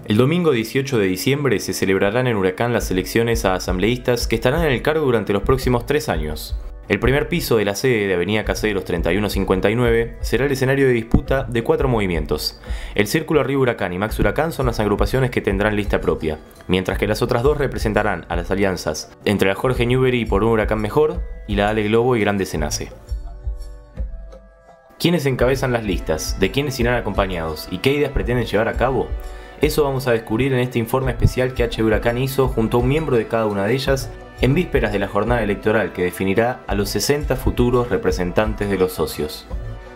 El domingo 18 de diciembre se celebrarán en Huracán las elecciones a asambleístas que estarán en el cargo durante los próximos 3 años. El primer piso de la sede de Avenida Caseros 3159 será el escenario de disputa de 4 movimientos. El Círculo Arriba Huracán y Max Huracán son las agrupaciones que tendrán lista propia, mientras que las otras dos representarán a las alianzas entre la Jorge Newbery y Por un Huracán Mejor y la Ale Globo y Grande Senace. ¿Quiénes encabezan las listas? ¿De quiénes irán acompañados? ¿Y qué ideas pretenden llevar a cabo? Eso vamos a descubrir en este informe especial que H. Huracán hizo junto a un miembro de cada una de ellas en vísperas de la jornada electoral que definirá a los 60 futuros representantes de los socios.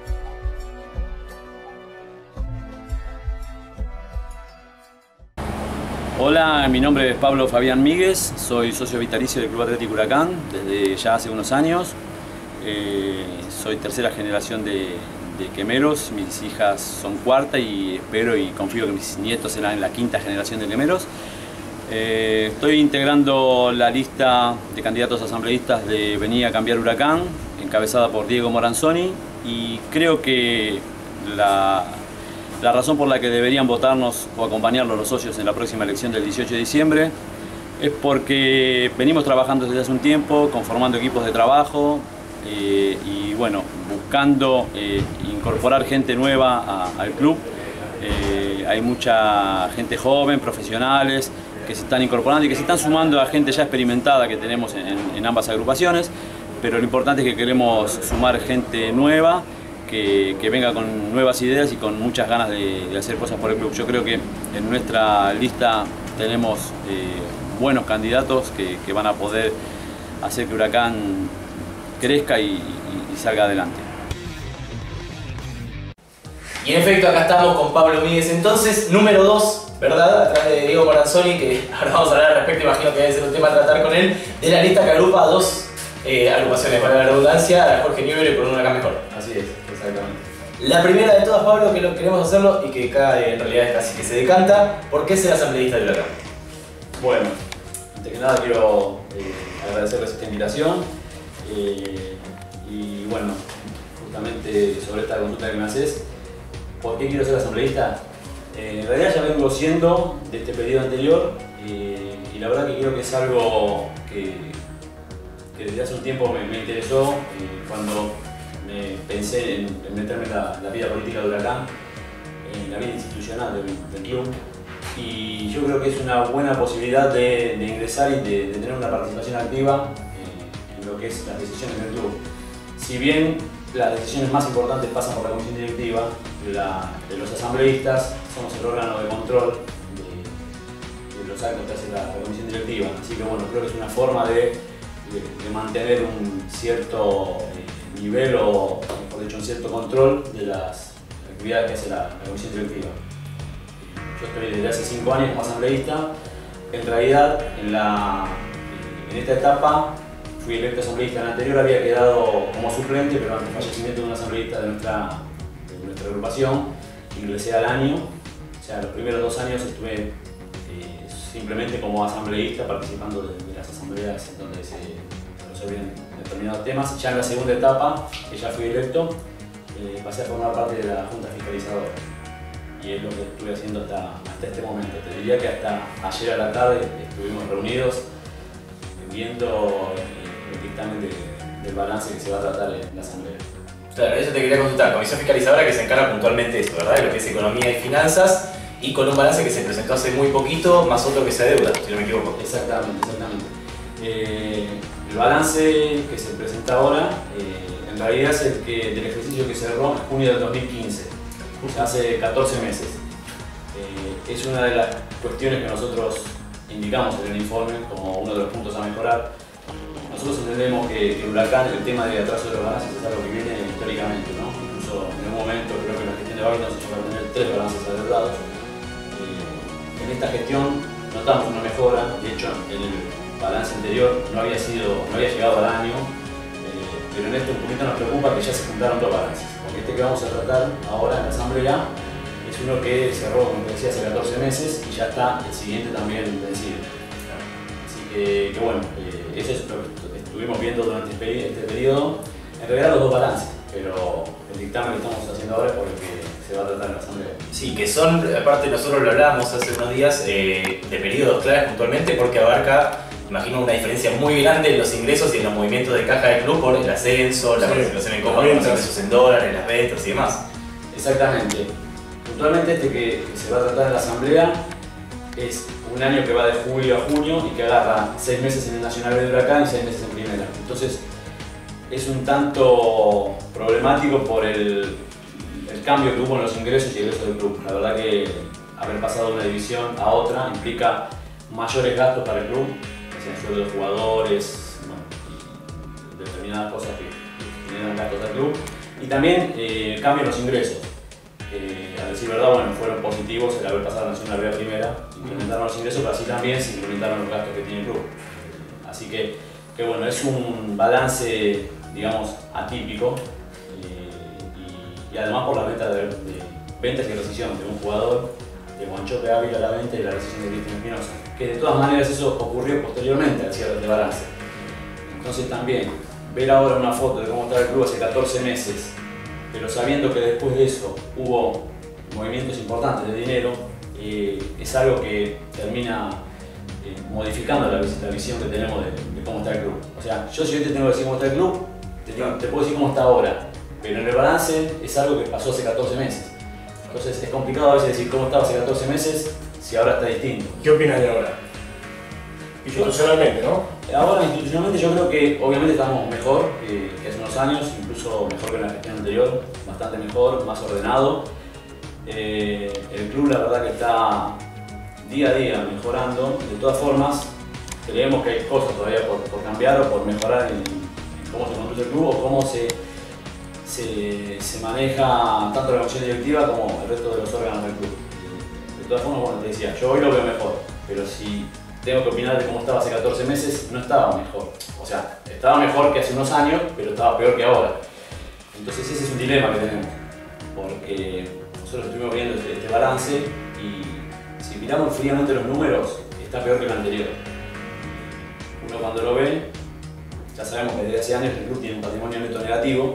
Hola, mi nombre es Pablo Fabián Míguez, soy socio vitalicio del Club Atlético Huracán desde ya hace unos años. Soy tercera generación de quemeros, mis hijas son cuarta y espero y confío que mis nietos serán la quinta generación de quemeros. Estoy integrando la lista de candidatos asambleístas de Venir a Cambiar Huracán, encabezada por Diego Moranzoni, y creo que la razón por la que deberían votarnos o acompañarnos los socios en la próxima elección del 18 de diciembre es porque venimos trabajando desde hace un tiempo, conformando equipos de trabajo y bueno, buscando incorporar gente nueva al club. Hay mucha gente joven, profesionales, que se están incorporando y que se están sumando a gente ya experimentada que tenemos en ambas agrupaciones, pero lo importante es que queremos sumar gente nueva, que venga con nuevas ideas y con muchas ganas de hacer cosas por el club. Yo creo que en nuestra lista tenemos buenos candidatos que van a poder hacer que Huracán crezca y salga adelante. Y en efecto acá estamos con Pablo Míguez, entonces número 2, ¿verdad? Atrás de Diego Moranzoni, que ahora vamos a hablar al respecto, imagino que debe ser un tema a tratar con él, de la lista que agrupa a dos agrupaciones, para la redundancia, a la Jorge Newbery y Por un Huracán Mejor. Así es, exactamente. La primera de todas, Pablo, que lo queremos hacerlo y que acá en realidad es casi que se decanta, ¿por qué ser asambleísta de Huracán? Bueno, antes que nada quiero agradecerles esta invitación y bueno, justamente sobre esta consulta que me haces, ¿por qué quiero ser asambleísta? En realidad ya vengo siendo de este periodo anterior y la verdad que creo que es algo que desde hace un tiempo me interesó cuando pensé en meterme en la vida política de Huracán, en la vida institucional del club, y yo creo que es una buena posibilidad de ingresar y de tener una participación activa en lo que es las decisiones del club. Si bien las decisiones más importantes pasan por la comisión directiva, de los asambleístas somos el órgano de control de los actos que hace la comisión directiva. Así que bueno, creo que es una forma de mantener un cierto nivel o, mejor dicho, un cierto control de las actividades que hace la comisión directiva. Yo estoy desde hace 5 años como asambleísta. En realidad, en esta etapa fui electo asambleísta. En la anterior había quedado como suplente, pero ante el fallecimiento de un asambleísta de nuestra agrupación, ingresé al año. O sea, los primeros 2 años estuve simplemente como asambleísta, participando de las asambleas en donde se resolvían determinados temas. Ya en la segunda etapa, que ya fui electo, pasé a formar parte de la Junta Fiscalizadora. Y es lo que estuve haciendo hasta este momento. Te diría que hasta ayer a la tarde estuvimos reunidos viendo el dictamen del balance que se va a tratar en la asamblea. Claro, eso te quería consultar. Comisión Fiscalizadora que se encarga puntualmente de esto, ¿verdad? De lo que es economía y finanzas, y con un balance que se presentó hace muy poquito, más otro que se adeuda, si no me equivoco. Exactamente, exactamente. El balance que se presenta ahora, en realidad es el del ejercicio que cerró en junio del 2015, hace 14 meses. Es una de las cuestiones que nosotros indicamos en el informe como uno de los puntos a mejorar. Nosotros entendemos que el Huracán, el tema de atraso de los balances, es algo que viene históricamente, ¿no? Incluso en un momento, creo que en la gestión de Biden se llegó a tener 3 balances adeudados. En esta gestión notamos una mejora. De hecho, en el balance anterior no había llegado al año, pero en este un poquito nos preocupa que ya se juntaron 2 balances, porque este que vamos a tratar ahora en la asamblea es uno que cerró, como te decía, hace 14 meses y ya está el siguiente también vencido. Así que bueno, eso es lo que estuvimos viendo durante este periodo. En realidad los 2 balances, pero el dictamen que estamos haciendo ahora es por el que se va a tratar en la asamblea. Sí, que son, aparte nosotros lo hablábamos hace unos días, de periodos claves puntualmente porque abarca, imagino, una diferencia muy grande en los ingresos y en los movimientos de caja del club por el ascenso, la participación en Copa, los ingresos en dólares, las ventas y demás. Exactamente. Puntualmente este que se va a tratar en la asamblea es un año que va de julio a junio y que agarra 6 meses en el Nacional B de Huracán y 6 meses en Primera. Entonces es un tanto problemático por el cambio que hubo en los ingresos y egresos del club. La verdad que haber pasado de una división a otra implica mayores gastos para el club, el sueldo de jugadores, bueno, y determinadas cosas que generan gastos al club. Y también el cambio en los ingresos. A decir verdad, bueno, fueron positivos el haber pasado a Nacional B a Primera, incrementaron los ingresos, pero así también se incrementaron los gastos que tiene el club. Así que bueno, es un balance, digamos, atípico y además por la venta de ventas y rescisión de un jugador, de Juanchope Ávila a la venta y la rescisión de Cristian Espinosa, que de todas maneras eso ocurrió posteriormente al cierre de balance. Entonces también ver ahora una foto de cómo estaba el club hace 14 meses, pero sabiendo que después de eso hubo movimientos importantes de dinero, es algo que termina modificando la visión que tenemos de cómo está el club. O sea, yo si hoy te tengo que decir cómo está el club, te puedo decir cómo está ahora, pero en el balance es algo que pasó hace 14 meses. Entonces es complicado a veces decir cómo estaba hace 14 meses si ahora está distinto. ¿Qué opinas de ahora? Institucionalmente, ¿no? Ahora institucionalmente yo creo que obviamente estamos mejor que hace unos años, incluso mejor que en la gestión anterior, bastante mejor, más ordenado. El club la verdad que está día a día mejorando. De todas formas, creemos que hay cosas todavía por cambiar o por mejorar en cómo se conduce el club o cómo se maneja tanto la comisión directiva como el resto de los órganos del club. De todas formas, bueno, te decía, yo hoy lo veo mejor, pero si tengo que opinar de cómo estaba hace 14 meses, no estaba mejor. O sea, estaba mejor que hace unos años, pero estaba peor que ahora. Entonces ese es un dilema que tenemos, porque nosotros estuvimos viendo este balance y si miramos fríamente los números, está peor que el anterior. Uno cuando lo ve, ya sabemos que desde hace años el club tiene un patrimonio neto negativo,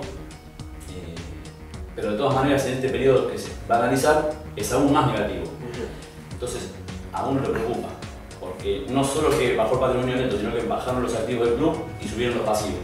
pero de todas maneras en este periodo que se va a analizar es aún más negativo. Entonces a uno le preocupa, porque no solo que bajó el patrimonio neto, sino que bajaron los activos del club y subieron los pasivos.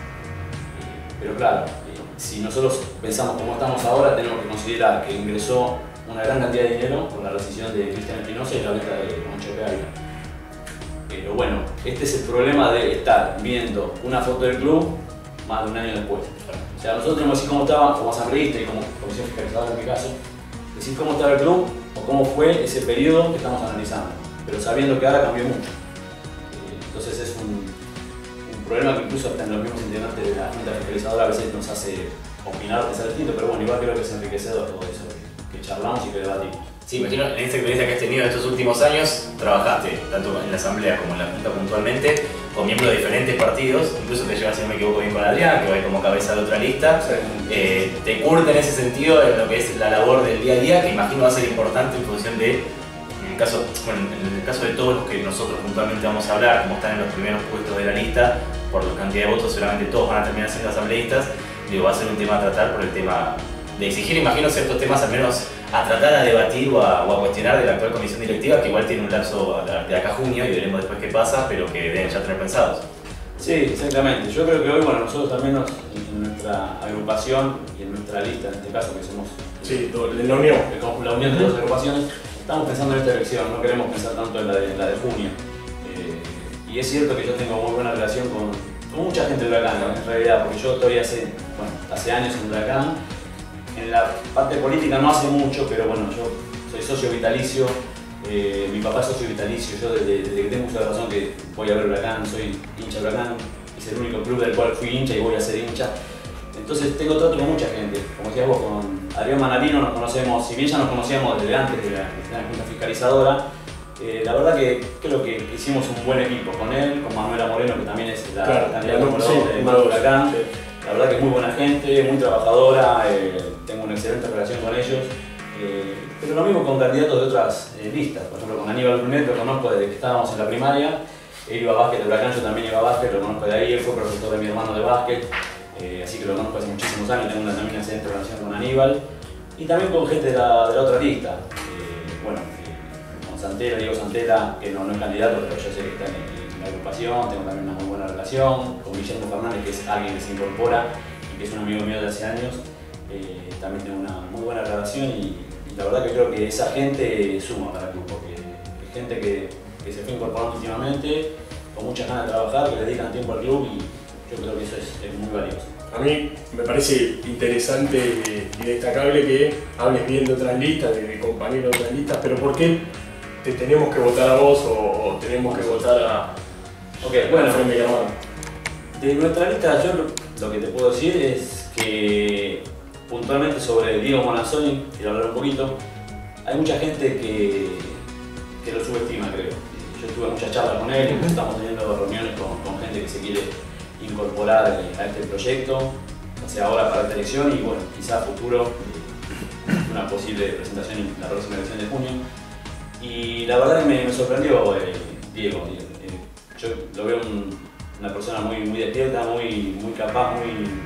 Pero claro, si nosotros pensamos cómo estamos ahora, tenemos que considerar que ingresó una gran cantidad de dinero por la rescisión de Cristian Espinosa y la venta de Juanchope Ávila. Pero bueno, este es el problema de estar viendo una foto del club más de un año después. O sea, nosotros tenemos que decir cómo estaba como asambleísta y como comisión fiscalizadora en mi caso, decir cómo estaba el club o cómo fue ese periodo que estamos analizando, pero sabiendo que ahora cambió mucho. Entonces es un problema que incluso hasta en los mismos integrantes de la Junta Fiscalizadora a veces nos hace opinar o pensar distinto, pero bueno, igual creo que es enriquecedor todo eso, que charlamos y que debatimos. Sí, imagino, en esta experiencia que has tenido estos últimos años, trabajaste tanto en la asamblea como en la junta puntualmente con miembros de diferentes partidos, incluso te llevas, si no me equivoco, bien con Adrián, que va como cabeza de otra lista. Te curte en ese sentido en lo que es la labor del día a día, que imagino va a ser importante en función de, en el caso de todos los que nosotros puntualmente vamos a hablar, como están en los primeros puestos de la lista, por la cantidad de votos seguramente todos van a terminar siendo asambleístas, digo, va a ser un tema a tratar por el tema de exigir, imagino, ciertos temas al menos a tratar a debatir o a cuestionar de la actual comisión directiva, que igual tiene un lapso de acá a junio y veremos después qué pasa, pero que deben ya tener pensados. Sí, exactamente. Yo creo que hoy, bueno, nosotros al menos en nuestra agrupación y en nuestra lista, en este caso que somos la unión, la unión de dos agrupaciones, estamos pensando en esta elección, no queremos pensar tanto en la de junio. Y es cierto que yo tengo muy buena relación con mucha gente de Huracán, ¿no? En realidad, porque yo todavía hace años en Huracán. En la parte política no hace mucho, pero bueno, yo soy socio vitalicio, mi papá es socio vitalicio, yo desde que tengo uso de razón que voy a ver Huracán, soy hincha de Huracán, es el único club del cual fui hincha y voy a ser hincha. Entonces tengo trato con mucha gente, como decías vos, con Adrián Manarino nos conocemos, si bien ya nos conocíamos desde antes de la Junta Fiscalizadora, la verdad que creo que hicimos un buen equipo con él, con Manuela Moreno, que también es la candidata número 2 de Huracán. La verdad que es muy buena gente, muy trabajadora, tengo una excelente relación con ellos. Pero lo mismo con candidatos de otras listas. Por ejemplo, con Aníbal Brunet lo conozco desde que estábamos en la primaria. Él iba a básquet de Huracán, yo también iba a básquet, lo conozco de ahí. Él fue profesor de mi hermano de básquet, así que lo conozco hace muchísimos años. Tengo también una excelente relación con Aníbal. y también con gente de la otra lista. Bueno, con Santela, Diego Santela, que no es candidato, pero yo sé que está en la agrupación, tengo también una muy buena relación. Con Guillermo Fernández, que es alguien que se incorpora y que es un amigo mío de hace años, también tengo una muy buena relación y la verdad que creo que esa gente suma para el club, porque es gente que se fue incorporando últimamente, con muchas ganas de trabajar, que le dedican tiempo al club y yo creo que eso es muy valioso. A mí me parece interesante y destacable que hables bien de otras listas, de compañeros de otras listas, pero ¿por qué te tenemos que votar a vos o tenemos que votar a Bueno, Frente Llamado? de nuestra lista, yo lo que te puedo decir es que puntualmente sobre Diego Monazzoni, quiero hablar un poquito, hay mucha gente que lo subestima, creo. Yo tuve muchas charlas con él, estamos teniendo reuniones con gente que se quiere incorporar a este proyecto, o sea ahora para esta elección y bueno, quizá a futuro una posible presentación en la próxima elección de junio. Y la verdad que me sorprendió Diego. Yo lo veo una persona muy despierta, muy capaz,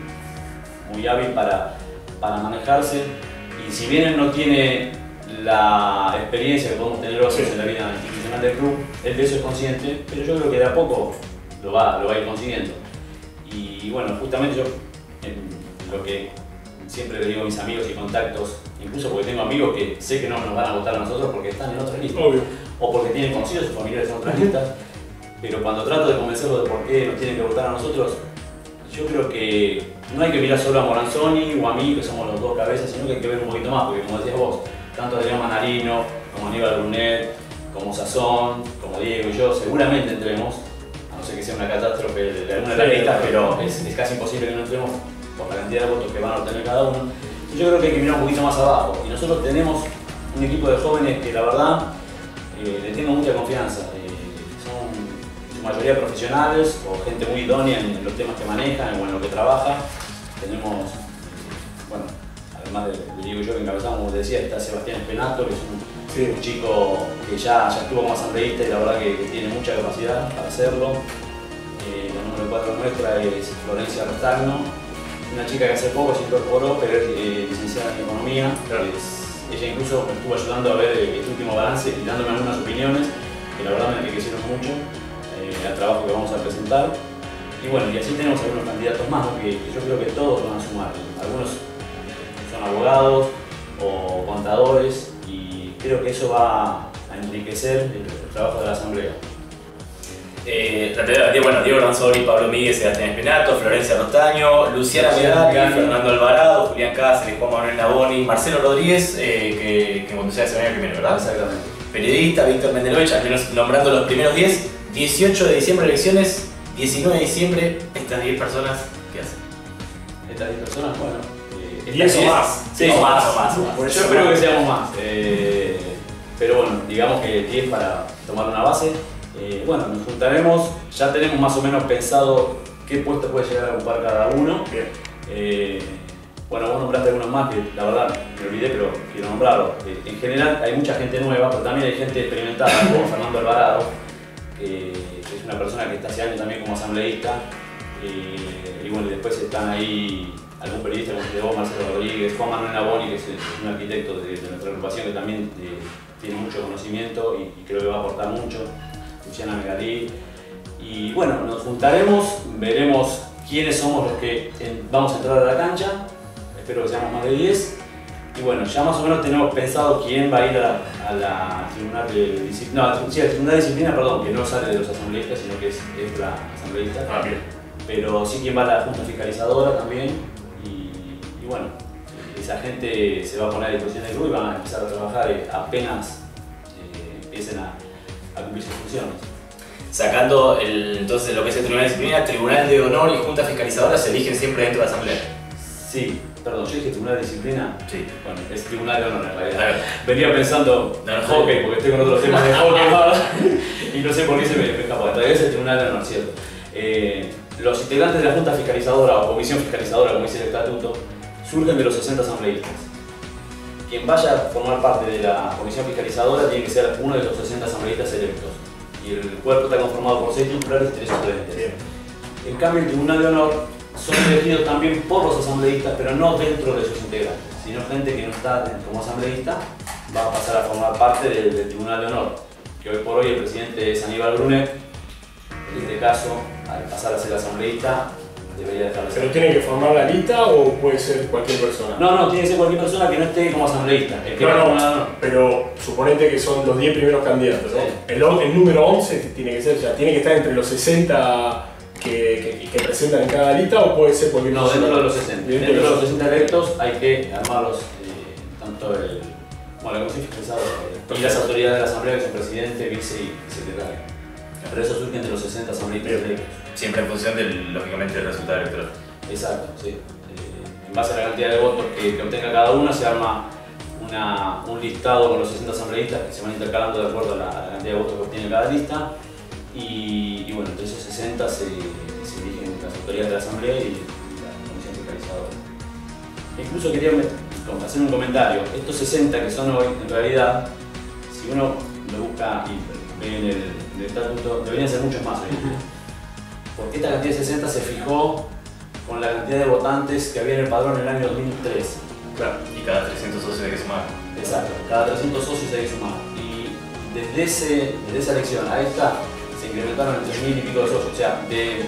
muy hábil para manejarse, y si bien él no tiene la experiencia que podemos tener otros en la vida institucional del club, él de eso es consciente, pero yo creo que de a poco lo va a ir consiguiendo. Y bueno, justamente yo, lo que siempre le digo a mis amigos y contactos, incluso porque tengo amigos que sé que no nos van a votar a nosotros porque están en otras listas, Obvio. o porque tienen conocidos, sus familiares en otras listas, pero cuando trato de convencerlos de por qué nos tienen que votar a nosotros, yo creo que no hay que mirar solo a Monazzoni o a mí, que somos los dos cabezas, sino que hay que ver un poquito más, porque como decías vos, tanto Adrián Manarino, como Aníbal Brunet, como Sazón, como Diego y yo, seguramente entremos, a no ser que sea una catástrofe de alguna de las listas, pero es casi imposible que no entremos por la cantidad de votos que van a obtener cada uno. Yo creo que hay que mirar un poquito más abajo, y nosotros tenemos un equipo de jóvenes que la verdad le tengo mucha confianza. Son en su mayoría profesionales o gente muy idónea en los temas que manejan o en lo que trabaja. Tenemos, bueno, además de Diego y yo que encabezamos, como te decía, está Sebastián Espenato, que es un chico que ya estuvo como asambleísta y la verdad que tiene mucha capacidad para hacerlo. La número 4 nuestra es Florencia Restagno, una chica que hace poco se incorporó, pero es licenciada en Economía. Ella incluso me estuvo ayudando a ver este último balance y dándome algunas opiniones que la verdad me enriquecieron mucho al trabajo que vamos a presentar. Y bueno, y así tenemos algunos candidatos más, ¿no? que yo creo que todos van a sumar. Algunos son abogados o contadores y creo que eso va a enriquecer el trabajo de la Asamblea. Diego Ranzori, Pablo Míguez, Sebastián Espenato, Florencia Rostaño, Luciana Medati, Fernando Alvarado, Julián Cáceres, Juan Manuel Naboni, Marcelo Rodríguez, que cuando sea se venía primero, ¿verdad? Exactamente. Periodista, Víctor Mendelovich, al menos nombrando los primeros 10, 18 de diciembre elecciones, 19 de diciembre, estas 10 personas, ¿qué hacen? Estas 10 personas, bueno. 10 o más. Sí, o más. Yo espero que seamos más. Pero bueno, digamos que 10 para tomar una base. Bueno, nos juntaremos, ya tenemos más o menos pensado qué puesto puede llegar a ocupar cada uno. Bueno, vos nombraste algunos más que la verdad me olvidé, pero quiero nombrarlos. En general hay mucha gente nueva, pero también hay gente experimentada, como Fernando Alvarado, que es una persona que está hace años también como asambleísta. Y bueno, después están ahí algún periodista como de vos, Marcelo Rodríguez, Juan Manuel Naboni, que es un arquitecto de nuestra agrupación que también tiene mucho conocimiento y creo que va a aportar mucho. Luciana Megalí. Y bueno, nos juntaremos, veremos quiénes somos los que vamos a entrar a la cancha. Espero que seamos más de 10. Y bueno, ya más o menos tenemos pensado quién va a ir a la tribunal de disciplina. No, sí, a la tribunal de disciplina, perdón, que no sale de los asambleístas, sino que es la asambleísta. Pero sí quién va a la junta fiscalizadora también. Y bueno, esa gente se va a poner a disposición del grupo y van a empezar a trabajar apenas empiecen a cumplir sus funciones. Sacando entonces lo que es el Tribunal de Disciplina, Tribunal de Honor y Junta Fiscalizadora se eligen siempre dentro de la Asamblea. Sí, perdón, yo dije Tribunal de Disciplina. Sí. Bueno, es Tribunal de Honor en realidad. Venía pensando en hockey, porque estoy con otros temas de hockey y no sé por qué se me escapó. Todavía es el Tribunal de Honor, ¿cierto? Los integrantes de la Junta Fiscalizadora o Comisión Fiscalizadora, como dice el estatuto, surgen de los 60 asambleístas. Quien vaya a formar parte de la Comisión Fiscalizadora tiene que ser uno de los 60 asambleístas electos. Y el cuerpo está conformado por 6 titulares y 3 suplentes. En cambio, el Tribunal de Honor son elegidos también por los asambleístas, pero no dentro de sus integrantes, sino gente que no está como asambleísta va a pasar a formar parte del Tribunal de Honor, que hoy por hoy el presidente es Aníbal Brunet. En este caso, al pasar a ser asambleísta, debería dejarlo ser. ¿Pero tiene que formar la lista o puede ser cualquier persona? No, tiene que ser cualquier persona que no esté como asambleísta. El que No, pero suponete que son los 10 primeros candidatos, ¿no? Sí. El número 11 tiene que ser, ya tiene que estar entre los 60 que presentan en cada lista, o puede ser cualquier No, persona. dentro de los 60. Dentro de los 60 electos hay que armarlos, tanto la comisión fiscalizadora y las autoridades de la asamblea, que son presidente, vice y secretario. Pero eso surge entre los 60 asambleístas electos. Siempre en función lógicamente, del resultado electoral. Exacto, sí. En base a la cantidad de votos que obtenga cada uno, se arma un listado con los 60 asambleístas que se van intercalando de acuerdo a la cantidad de votos que obtiene cada lista. Y bueno, entre esos 60 se eligen las autoridades de la asamblea y la comisión fiscalizadora. Incluso quería hacer un comentario. Estos 60 que son hoy, en realidad, si uno lo busca y ve en el estatuto, deberían ser muchos más hoy. Porque esta cantidad de 60 se fijó con la cantidad de votantes que había en el padrón en el año 2003. Claro, y cada 300 socios hay que sumar. Exacto, cada 300 socios hay que sumar. Y desde esa elección a esta se incrementaron en 3.000 y pico de socios. O sea, de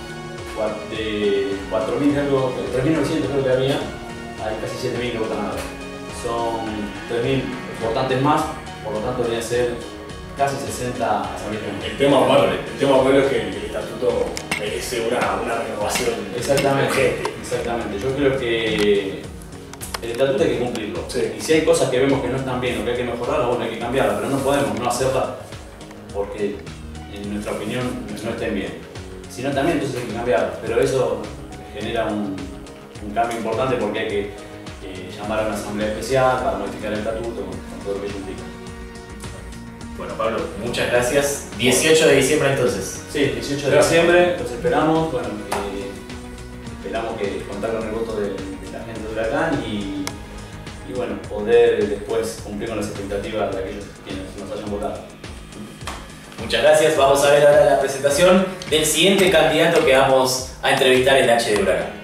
4.000 algo, 3.900 creo que había, hay casi 7.000 que votan ahora. Son 3.000 votantes más, por lo tanto deberían ser casi 60 asambleístas. El tema bueno es que el estatuto merece una renovación. Exactamente. Yo creo que el estatuto hay que cumplirlo. Sí. Y si hay cosas que vemos que no están bien o que hay que mejorarlas, bueno, hay que cambiarlas, pero no podemos no hacerlas porque en nuestra opinión no estén bien. Si no también, entonces hay que cambiarlas. Pero eso genera un cambio importante porque hay que llamar a una asamblea especial para modificar el estatuto con todo lo que ello implica. Bueno, Pablo, muchas gracias. 18 de diciembre entonces. Sí, 18 de diciembre, los esperamos. Bueno, esperamos que contar con el voto de la gente de Huracán y bueno, poder después cumplir con las expectativas de aquellos quienes nos hayan votado. Muchas gracias. Vamos a ver ahora la presentación del siguiente candidato que vamos a entrevistar en H de Huracán.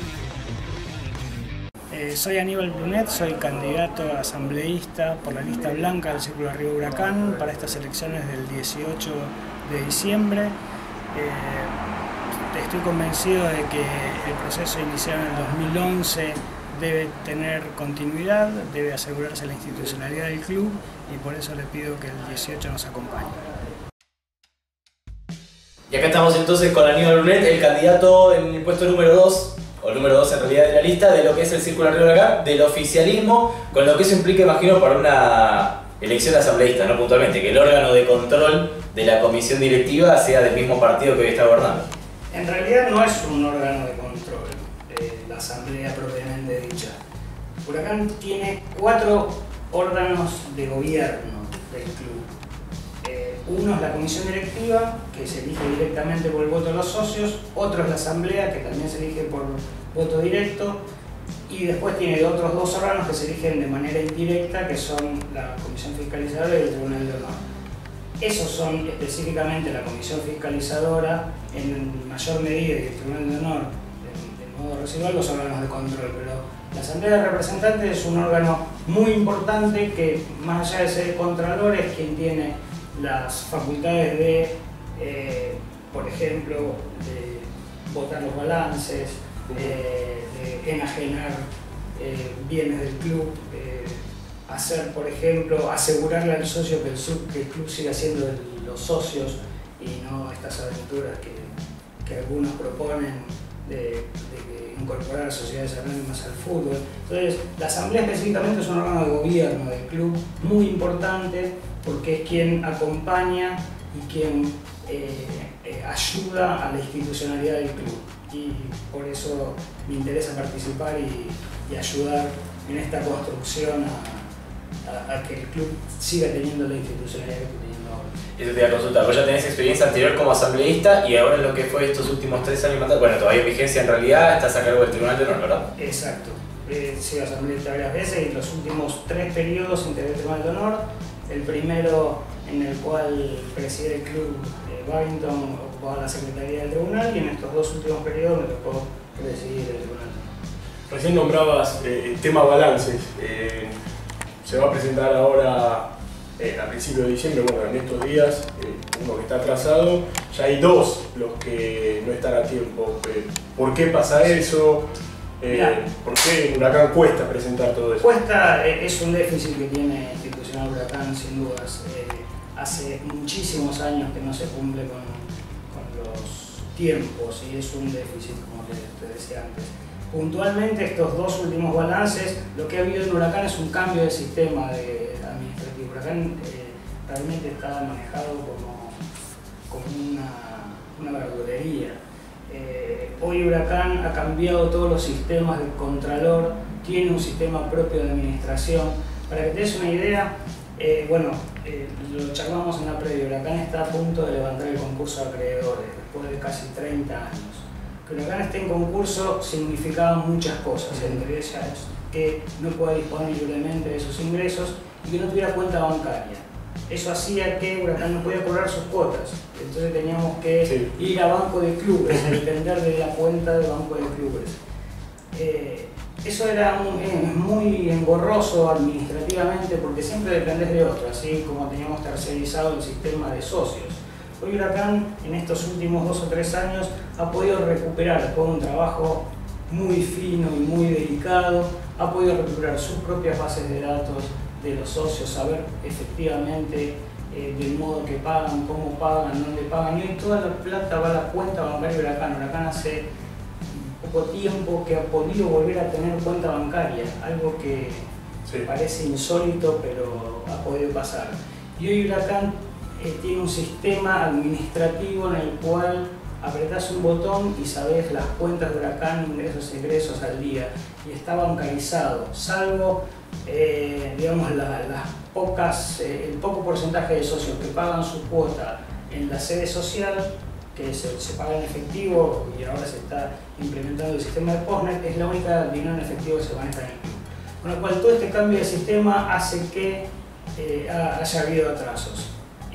Soy Aníbal Brunet, soy candidato a asambleísta por la lista blanca del Círculo de Río Huracán para estas elecciones del 18 de diciembre. Estoy convencido de que el proceso iniciado en el 2011 debe tener continuidad, debe asegurarse la institucionalidad del club y por eso le pido que el 18 nos acompañe. Y acá estamos entonces con Aníbal Brunet, el candidato en el puesto número 2, o el número 2 en realidad de la lista, de lo que es el Círculo de Río Huracán, del oficialismo, con lo que eso implica, imagino, para una elección asambleísta, no puntualmente, que el órgano de control de la comisión directiva sea del mismo partido que hoy está gobernando. En realidad no es un órgano de control, la asamblea propiamente dicha. Huracán tiene 4 órganos de gobierno del club. Uno es la comisión directiva, que se elige directamente por el voto de los socios, otro es la asamblea, que también se elige por voto directo, y después tiene otros 2 órganos que se eligen de manera indirecta, que son la comisión fiscalizadora y el tribunal de honor. Esos son específicamente la comisión fiscalizadora, en mayor medida, y el tribunal de honor, de modo residual, los órganos de control, pero la asamblea de representantes es un órgano muy importante que, más allá de ser contralor, es quien tiene las facultades de, por ejemplo, de votar los balances, de enajenar bienes del club, hacer, por ejemplo, asegurarle al socio que el club siga siendo de los socios y no estas aventuras que algunos proponen de incorporar sociedades anónimas al fútbol. Entonces, la asamblea específicamente es un órgano de gobierno del club muy importante porque es quien acompaña y quien ayuda a la institucionalidad del club. Y por eso me interesa participar y ayudar en esta construcción a que el club siga teniendo la institucionalidad que está teniendo ahora. Eso te iba a consultar. Vos ya tenés experiencia anterior como asambleísta y ahora en lo que fue estos últimos 3 años, bueno, todavía en vigencia en realidad, estás a cargo del Tribunal de Honor, ¿verdad? Exacto. He sido asambleísta varias veces y los últimos 3 periodos integré el Tribunal de Honor. El primero en el cual preside el club Babington ocupaba la secretaría del tribunal y en estos 2 últimos periodos me tocó presidir el tribunal. Recién nombrabas el tema balances. Se va a presentar ahora a principios de diciembre, bueno, en estos días, uno que está atrasado. Ya hay dos los que no están a tiempo. ¿Por qué pasa eso? ¿Por qué en Huracán cuesta presentar todo eso? Cuesta, es un déficit que tiene institucional Huracán, sin dudas. Hace muchísimos años que no se cumple con los tiempos y es un déficit, como te decía antes. Puntualmente, estos dos últimos balances, lo que ha habido en Huracán es un cambio de sistema administrativo. Huracán realmente está manejado como una verdulería. Hoy Huracán ha cambiado todos los sistemas del Contralor, tiene un sistema propio de administración. Para que te des una idea, lo charlamos en la previa, Huracán está a punto de levantar el concurso de acreedores después de casi 30 años. Que Huracán esté en concurso significaba muchas cosas, entre ellas que no pueda disponer libremente de sus ingresos y que no tuviera cuenta bancaria. Eso hacía que Huracán no podía cobrar sus cuotas, entonces teníamos que ir a banco de clubes, depender de la cuenta del banco de clubes. Eso era muy engorroso administrativamente porque siempre dependés de otro, así como teníamos tercerizado el sistema de socios. Hoy Huracán en estos últimos 2 o 3 años ha podido recuperar con un trabajo muy fino y muy delicado, ha podido recuperar sus propias bases de datos de los socios, saber efectivamente del modo que pagan, cómo pagan, dónde pagan, y hoy toda la plata va a la cuenta bancaria de Huracán. Huracán hace poco tiempo que ha podido volver a tener cuenta bancaria, algo que parece insólito, pero ha podido pasar. Y hoy Huracán tiene un sistema administrativo en el cual apretás un botón y sabés las cuentas de Huracán, ingresos y egresos al día, y está bancarizado, salvo digamos el poco porcentaje de socios que pagan su cuota en la sede social, que se paga en efectivo y ahora se está implementando el sistema de Postnet, es la única dinero en efectivo que se maneja en el club. Con lo cual todo este cambio de sistema hace que haya habido atrasos.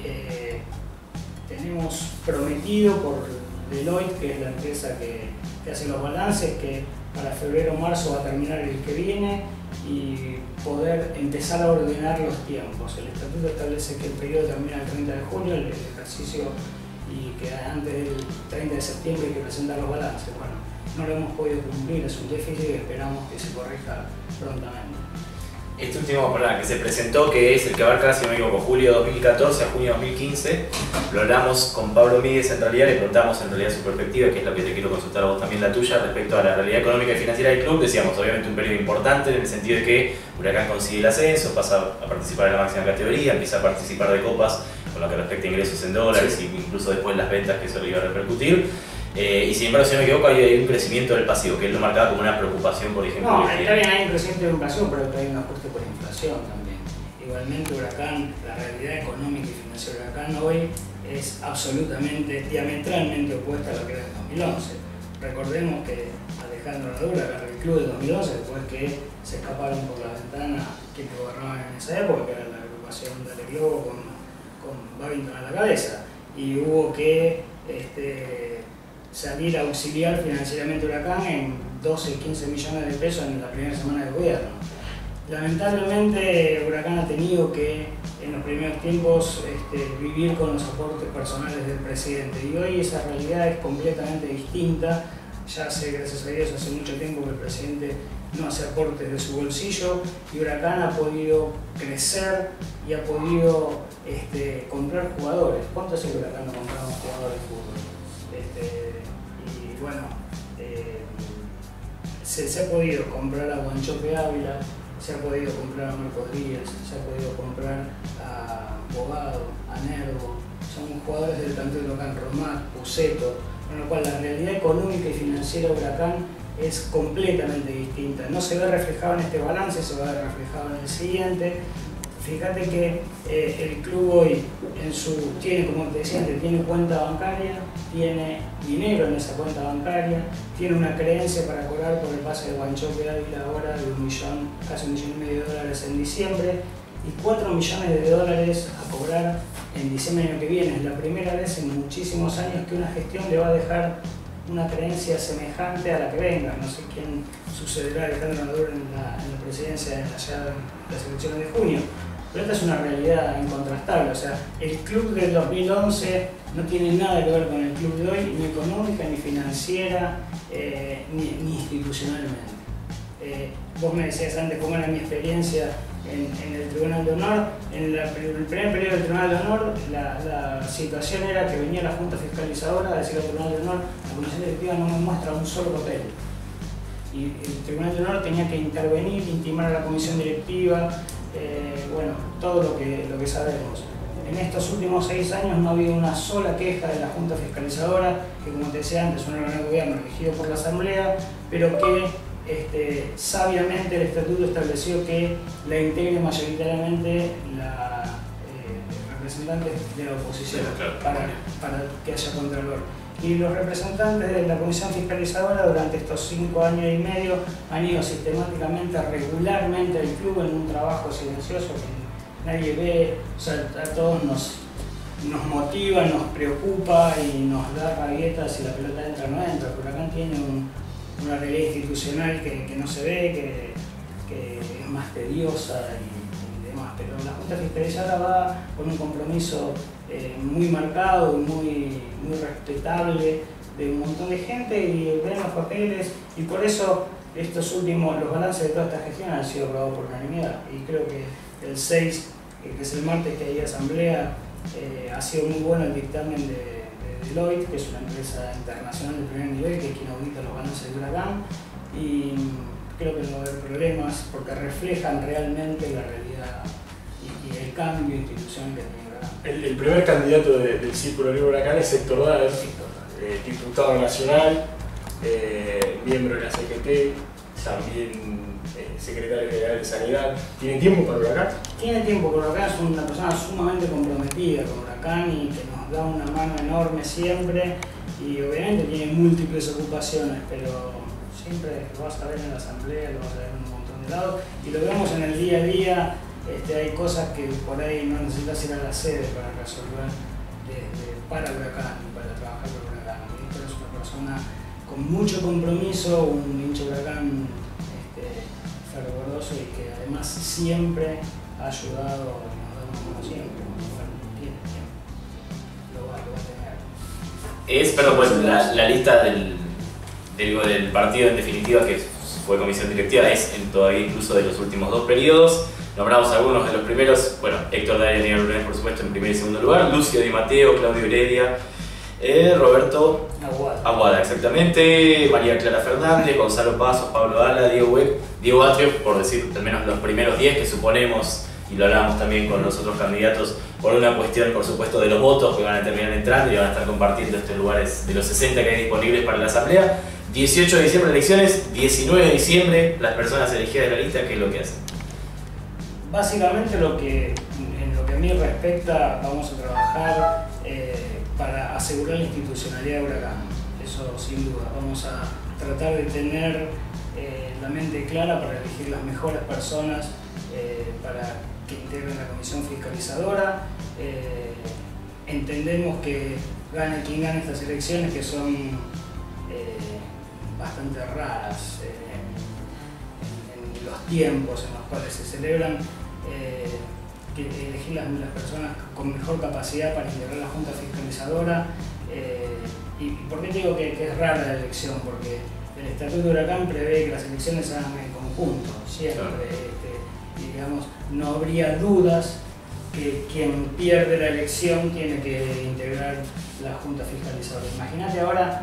Tenemos prometido por Deloitte, que es la empresa que hace los balances, que para febrero o marzo va a terminar el que viene y poder empezar a ordenar los tiempos. El estatuto establece que el periodo termina el 30 de junio, el ejercicio, y que antes del 30 de septiembre hay que presentar los balances. Bueno, no lo hemos podido cumplir, es un déficit y esperamos que se corrija prontamente. Este último que se presentó, que es el que abarca, si no me equivoco, julio 2014 a junio 2015, lo hablamos con Pablo Míguez en realidad, le preguntamos en realidad su perspectiva, que es lo que te quiero consultar a vos también la tuya, respecto a la realidad económica y financiera del club. Decíamos, obviamente un periodo importante en el sentido de que Huracán consigue el ascenso, pasa a participar en la máxima categoría, empieza a participar de copas con lo que respecta a ingresos en dólares, y incluso después las ventas que eso le iba a repercutir. Y sin embargo, si no me equivoco, hay un crecimiento del pasivo, que él lo marcaba como una preocupación, por ejemplo. No, está bien, hay un crecimiento de inflación, pero hay un ajuste por inflación también. Igualmente Huracán, la realidad económica y financiera de Huracán hoy es absolutamente, diametralmente opuesta a lo que era en 2011. Recordemos que Alejandro Ladura agarró el club del 2011 después que se escaparon por la ventana quienes gobernaban en esa época, que era la agrupación de Ale Globo con Babington a la cabeza. Y hubo que salir a auxiliar financieramente Huracán en 12 y 15 millones de pesos en la primera semana de gobierno. Lamentablemente Huracán ha tenido que en los primeros tiempos vivir con los aportes personales del presidente, y hoy esa realidad es completamente distinta. Ya hace, gracias a Dios, hace mucho tiempo que el presidente no hace aportes de su bolsillo y Huracán ha podido crecer y ha podido comprar jugadores. ¿Cuánto hace que Huracán no compramos jugadores de fútbol? Y bueno, se ha podido comprar a Guanchope Ávila, se ha podido comprar a Marcos Díaz, se ha podido comprar a Bogado, a Nervo, son jugadores del plantel local, Romat, Puceto, con lo cual la realidad económica y financiera de Huracán es completamente distinta. No se ve reflejado en este balance, se va a ver reflejado en el siguiente. Fíjate que el club hoy tiene, como te decía antes, tiene cuenta bancaria, tiene dinero en esa cuenta bancaria, tiene una creencia para cobrar por el pase de Guanchope Ávila ahora de casi $1,5 millones en diciembre, y $4 millones a cobrar en diciembre del año que viene. Es la primera vez en muchísimos años que una gestión le va a dejar una creencia semejante a la que venga. No sé quién sucederá a Alejandro Maduro en la presidencia en las elecciones de junio, pero esta es una realidad incontrastable. O sea, el club del 2011 no tiene nada que ver con el club de hoy, ni económica, ni financiera, ni institucionalmente. Vos me decías antes cómo era mi experiencia en el Tribunal de Honor. En el primer periodo del Tribunal de Honor, la situación era que venía la Junta Fiscalizadora a decir al Tribunal de Honor: la Comisión Directiva no me muestra un solo papel. Y el Tribunal de Honor tenía que intervenir, intimar a la Comisión Directiva, bueno, todo lo que sabemos. En estos últimos 6 años no ha habido una sola queja de la Junta Fiscalizadora, que, como te decía antes, es un órgano de gobierno elegido por la Asamblea, pero que sabiamente el estatuto estableció que la integre mayoritariamente la representante de la oposición, para que haya contralor. Y los representantes de la Comisión Fiscalizadora durante estos 5 años y medio han ido sistemáticamente, regularmente al club en un trabajo silencioso que nadie ve. O sea, a todos nos motiva, nos preocupa y nos da rabietas si la pelota entra o no entra. Huracán tiene una realidad institucional que no se ve, que es más tediosa y demás, pero la Junta Fiscalizadora va con un compromiso muy marcado y muy respetable de un montón de gente, y ven los papeles, y por eso los balances de toda esta gestión han sido aprobados por unanimidad. Y creo que el 6, que es el martes que hay asamblea, ha sido muy bueno el dictamen de Deloitte, que es una empresa internacional de primer nivel, que es quien audita los balances de Huracán, y creo que no va a haber problemas porque reflejan realmente la realidad y el cambio institucional que tiene Huracán. El primer candidato del Círculo Libre Huracán es Héctor Daer, diputado nacional, miembro de la CGT, también secretario general de Sanidad. ¿Tiene tiempo para Huracán? Tiene tiempo para Huracán, es una persona sumamente comprometida con Huracán y que nos da una mano enorme siempre, y obviamente tiene múltiples ocupaciones, pero siempre lo vas a ver en la asamblea, lo vas a ver en un montón de lados, y lo vemos en el día a día. Hay cosas que por ahí no necesitas ir a la sede para resolver para Huracán y para trabajar con Huracán. Héctor es una persona con mucho compromiso, un hincha de Huracán fervoroso, y que además siempre ha ayudado y nos da una mano siempre. Tiene tiempo. Lo va a tener. Pero pues la lista del partido en definitiva, que fue comisión directiva, es todavía incluso de los últimos 2 periodos. Nombramos algunos de los primeros. Bueno, Héctor Daer y Daniel Brunés, por supuesto, en primer y segundo lugar. Lucio Di Matteo, Claudio Heredia, Roberto Aguada, exactamente, María Clara Fernández, Gonzalo Pasos, Pablo Ala, Diego Atrio, por decir al menos los primeros 10 que suponemos, y lo hablamos también con los otros candidatos, por una cuestión, por supuesto, de los votos que van a terminar entrando y van a estar compartiendo estos lugares de los 60 que hay disponibles para la asamblea. 18 de diciembre elecciones, 19 de diciembre las personas elegidas de la lista. ¿Qué es lo que hacen? Básicamente en lo que a mí respecta, vamos a trabajar para asegurar la institucionalidad de Huracán. Eso sin duda. Vamos a tratar de tener la mente clara para elegir las mejores personas para que integren la comisión fiscalizadora. Entendemos que gane quien gane estas elecciones, que son bastante raras en los tiempos en los cuales se celebran, que elegir las personas con mejor capacidad para integrar la Junta Fiscalizadora. ¿Y por qué digo que es rara la elección? Porque el Estatuto de Huracán prevé que las elecciones se hagan en conjunto, siempre. Y digamos, no habría dudas que quien pierde la elección tiene que integrar la Junta Fiscalizadora. Imagínate ahora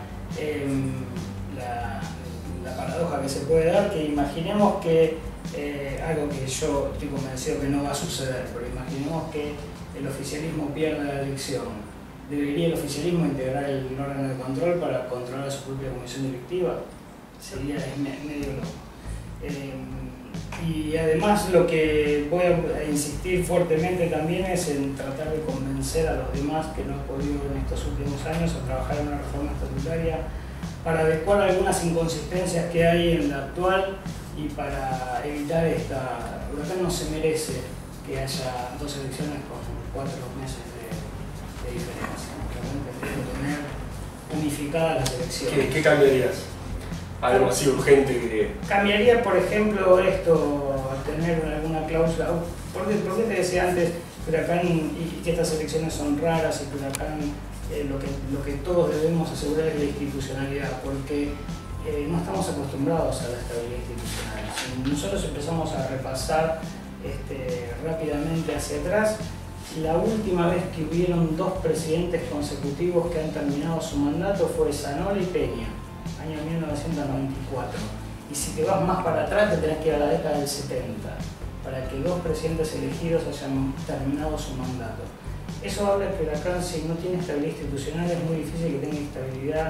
la paradoja que se puede dar, que imaginemos que algo que yo estoy convencido que no va a suceder, pero imaginemos que el oficialismo pierda la elección. ¿Debería el oficialismo integrar el órgano de control para controlar su propia comisión directiva? Sería medio loco. Y además lo que voy a insistir fuertemente también es en tratar de convencer a los demás que no han podido en estos últimos años a trabajar en una reforma estatutaria para adecuar algunas inconsistencias que hay en la actual y para evitar esta... Huracán no se merece que haya 2 elecciones con 4 meses de diferencia. Realmente debe tener unificadas las elecciones. ¿Qué cambiarías? Algo así urgente que... Cambiaría, por ejemplo, esto, tener alguna cláusula. ¿Por qué te decía antes, Huracán, y que estas elecciones son raras y que Huracán lo que todos debemos asegurar es la institucionalidad? Porque no estamos acostumbrados a la estabilidad institucional. Si nosotros empezamos a repasar rápidamente hacia atrás, la última vez que hubieron 2 presidentes consecutivos que han terminado su mandato fue Zanola y Peña, año 1994. Y si te vas más para atrás, te tenés que ir a la década del 70, para que 2 presidentes elegidos hayan terminado su mandato. Eso habla que Huracán, si no tiene estabilidad institucional, es muy difícil que tenga estabilidad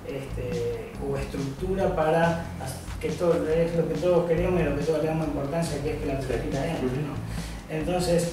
o estructura para que todo es lo que todos queremos y lo que todos le damos importancia, que es que la pelotita entre, ¿no? Entonces,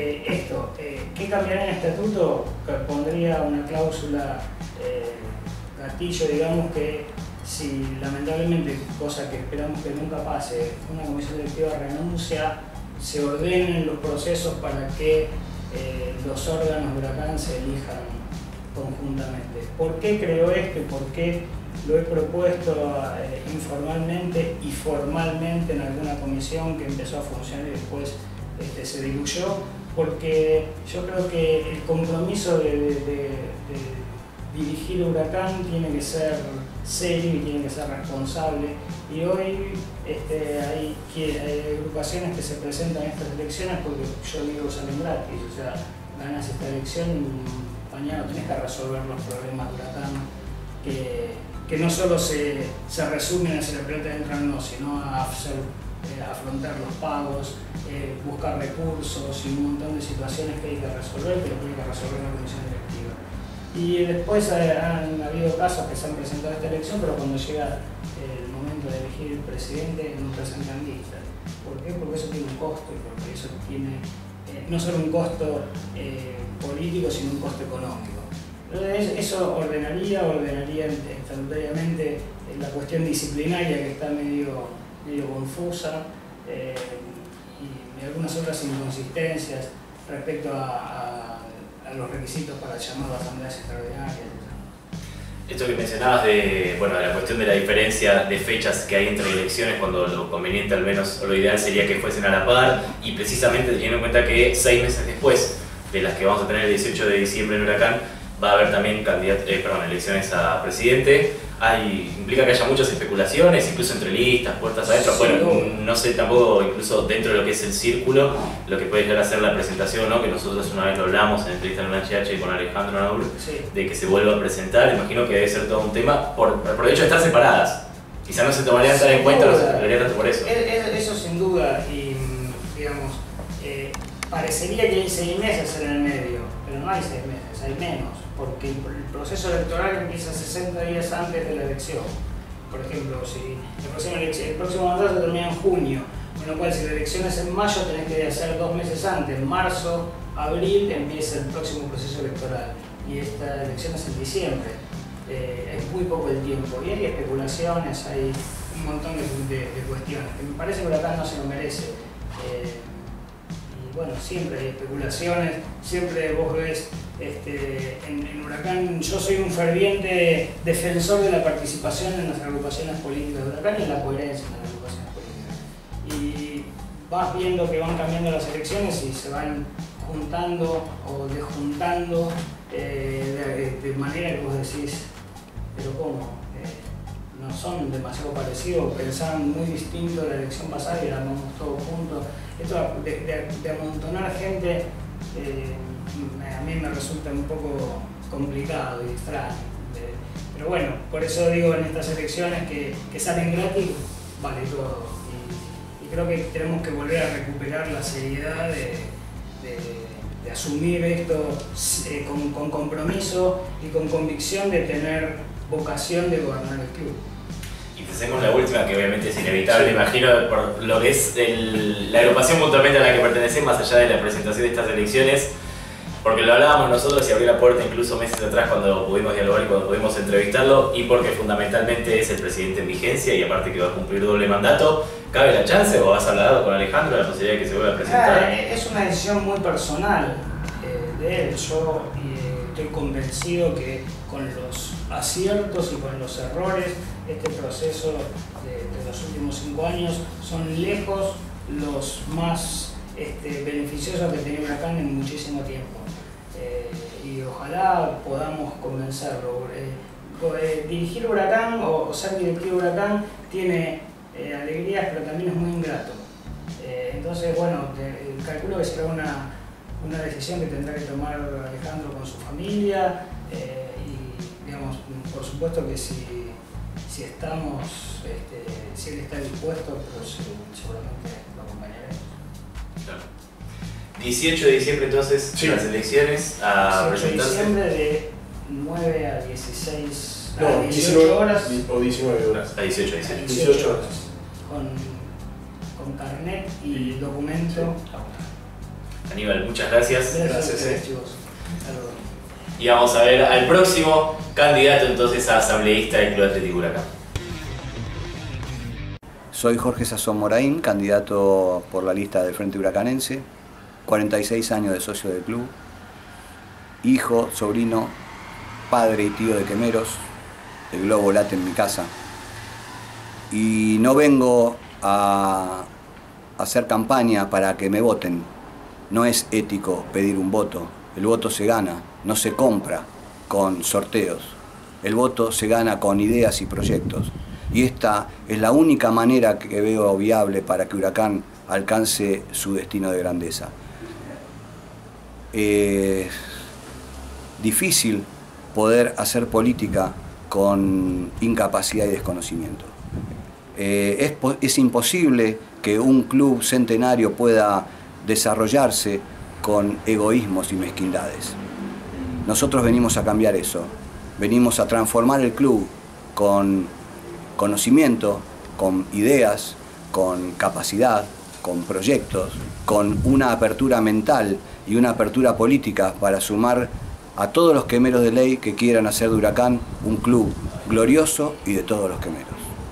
¿qué cambiaría en el estatuto? Pondría una cláusula gatillo, digamos, que si lamentablemente, cosa que esperamos que nunca pase, una comisión directiva renuncia, se ordenen los procesos para que los órganos de Huracán se elijan conjuntamente. ¿Por qué creo esto y por qué lo he propuesto informalmente y formalmente en alguna comisión que empezó a funcionar y después se diluyó? Porque yo creo que el compromiso de dirigir Huracán tiene que ser serio y tiene que ser responsable, y hoy hay agrupaciones que se presentan en estas elecciones porque yo digo salen gratis, o sea, ganas esta elección y mañana tienes que resolver los problemas de Huracán que no solo se resumen a si la pelota entra o no, sino a afrontar los pagos, buscar recursos y un montón de situaciones que hay que resolver, que lo tiene que resolver la comisión directiva. Y después han habido casos que se han presentado a esta elección, pero cuando llega el momento de elegir el presidente no presentan listas. ¿Por qué? Porque eso tiene un costo, y porque eso tiene no solo un costo político, sino un costo económico. Entonces, eso ordenaría estatutariamente la cuestión disciplinaria, que está medio confusa, y algunas otras inconsistencias respecto a los requisitos para el llamado a asambleas extraordinarias. Esto que mencionabas de la cuestión de la diferencia de fechas que hay entre elecciones, cuando lo conveniente, al menos, o lo ideal sería que fuesen a la par, y precisamente teniendo en cuenta que 6 meses después de las que vamos a tener el 18 de diciembre en Huracán, va a haber también elecciones a presidente. Implica que haya muchas especulaciones, incluso entre listas, puertas adentro. Sí, bueno, no sé tampoco, incluso dentro de lo que es el círculo, lo que puede llegar a ser la presentación, ¿no? Que nosotros una vez lo hablamos en entrevista en el HH y con Alejandro Naur, sí, de que se vuelva a presentar. Imagino que debe ser todo un tema por el hecho de estar separadas. Quizá no se tomarían tan en cuenta, no se hablaría tanto por eso. Eso sin duda, y digamos, parecería que hay 6 meses en el medio, pero no hay 6 meses, hay menos, porque el proceso electoral empieza 60 días antes de la elección. Por ejemplo, si el próximo mandato se termina en junio, con lo cual si la elección es en mayo, tenés que hacer 2 meses antes, marzo, abril, empieza el próximo proceso electoral, y esta elección es en diciembre. Es muy poco el tiempo, y hay especulaciones, hay un montón de cuestiones, que me parece que Huracán no se lo merece. Y bueno, siempre hay especulaciones, siempre vos ves en Huracán. Yo soy un ferviente defensor de la participación en las agrupaciones políticas de Huracán y en la coherencia en las agrupaciones políticas. Y vas viendo que van cambiando las elecciones y se van juntando o desjuntando de manera que vos decís, pero ¿cómo? No son demasiado parecidos, pensaban muy distinto de la elección pasada y éramos todos juntos. Esto de amontonar gente a mí me resulta un poco complicado y extraño. Pero bueno, por eso digo, en estas elecciones que salen gratis, vale todo. Y creo que tenemos que volver a recuperar la seriedad de asumir esto con compromiso y con convicción de tener vocación de gobernar el club. Y te hacemos la última, que obviamente es inevitable, imagino, por lo que es la agrupación puntualmente a la que pertenecen, más allá de la presentación de estas elecciones, porque lo hablábamos nosotros y abrió la puerta incluso meses atrás cuando pudimos dialogar y cuando pudimos entrevistarlo, y porque fundamentalmente es el presidente en vigencia y aparte que va a cumplir doble mandato. ¿Cabe la chance o has hablado con Alejandro de la posibilidad de que se vuelva a presentar? Es una decisión muy personal. de él. Yo estoy convencido que con los aciertos y con los errores, este proceso de los últimos 5 años son lejos los más beneficiosos que tenía Huracán en muchísimo tiempo. Y ojalá podamos convencerlo. Dirigir Huracán o ser directivo de Huracán tiene alegrías, pero también es muy ingrato. Entonces, bueno, calculo que será una decisión que tendrá que tomar Alejandro con su familia y, digamos, por supuesto que si estamos, si él está dispuesto, pues seguramente lo acompañaremos. Claro. 18 de diciembre entonces, sí, las elecciones a 18 de presentarse. diciembre de 9 a 16, no, a 18 horas. O 19 horas. A 18 horas. Con carnet y documento. Aníbal, muchas gracias. Gracias. Saludos. Y vamos a ver al próximo candidato entonces a asambleísta del Club Atlético Huracán. Soy Jorge Sazón Moraín, candidato por la lista del Frente Huracanense, 46 años de socio del club, hijo, sobrino, padre y tío de quemeros, el globo late en mi casa. Y no vengo a hacer campaña para que me voten. No es ético pedir un voto. El voto se gana, no se compra con sorteos. El voto se gana con ideas y proyectos. Y esta es la única manera que veo viable para que Huracán alcance su destino de grandeza. Es difícil poder hacer política con incapacidad y desconocimiento. Es imposible que un club centenario pueda desarrollarse con egoísmos y mezquindades. Nosotros venimos a cambiar eso, venimos a transformar el club con conocimiento, con ideas, con capacidad, con proyectos, con una apertura mental y una apertura política para sumar a todos los quemeros de ley que quieran hacer de Huracán un club glorioso y de todos los quemeros.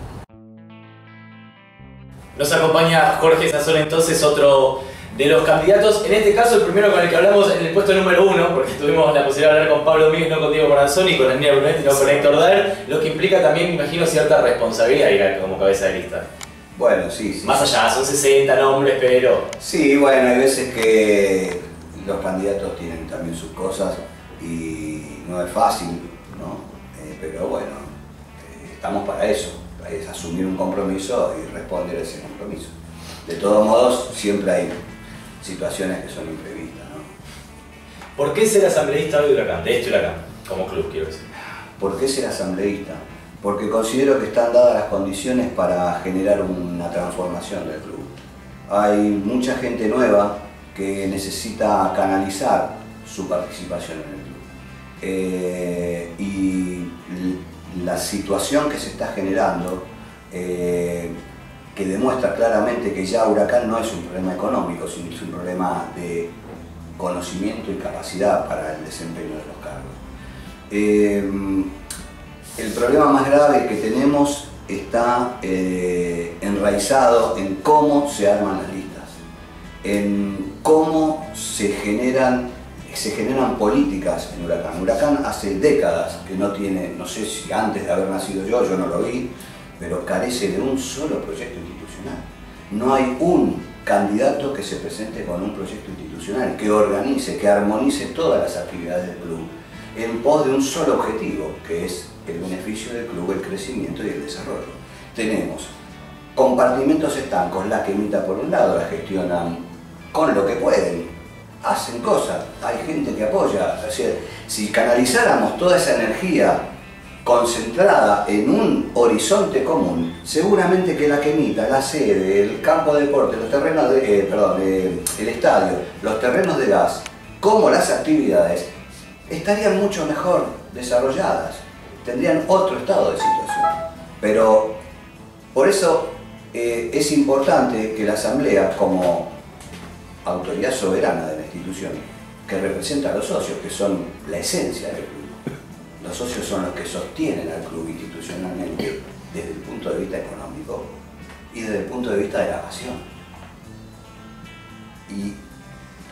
Nos acompaña Jorge Sazón entonces, otro de los candidatos, en este caso el primero con el que hablamos en el puesto número 1, porque tuvimos la posibilidad de hablar con Pablo Míguez, no con Diego Moranzoni, con Aníbal Brunetti, no con Héctor Daer, lo que implica también, me imagino, cierta responsabilidad ir como cabeza de lista. Bueno, sí. Más allá, son 60 nombres, pero... Sí, bueno, hay veces que los candidatos tienen también sus cosas y no es fácil, ¿no? Pero bueno, estamos para eso, es asumir un compromiso y responder a ese compromiso. De todos modos, siempre hay situaciones que son imprevistas, ¿no? ¿Por qué ser asambleísta hoy de Huracán? De este Huracán, como club, quiero decir. ¿Por qué ser asambleísta? Porque considero que están dadas las condiciones para generar una transformación del club. Hay mucha gente nueva que necesita canalizar su participación en el club. Y la situación que se está generando, que demuestra claramente que ya Huracán no es un problema económico, sino es un problema de conocimiento y capacidad para el desempeño de los cargos. El problema más grave que tenemos está enraizado en cómo se arman las listas, en cómo se generan políticas en Huracán. Huracán hace décadas que no tiene, no sé si antes de haber nacido yo no lo vi, pero carece de un solo proyecto institucional. No hay un candidato que se presente con un proyecto institucional, que organice, que armonice todas las actividades del club en pos de un solo objetivo, que es el beneficio del club, el crecimiento y el desarrollo. Tenemos compartimentos estancos, la quemita por un lado, la gestionan con lo que pueden, hacen cosas, hay gente que apoya. Es decir, si canalizáramos toda esa energía concentrada en un horizonte común, seguramente que la quemita, la sede, el campo de deporte, los terrenos el estadio, los terrenos de gas, como las actividades, estarían mucho mejor desarrolladas, tendrían otro estado de situación. Pero por eso es importante que la Asamblea, como autoridad soberana de la institución, que representa a los socios, que son la esencia del club, los socios son los que sostienen al club institucionalmente desde el punto de vista económico y desde el punto de vista de la pasión. Y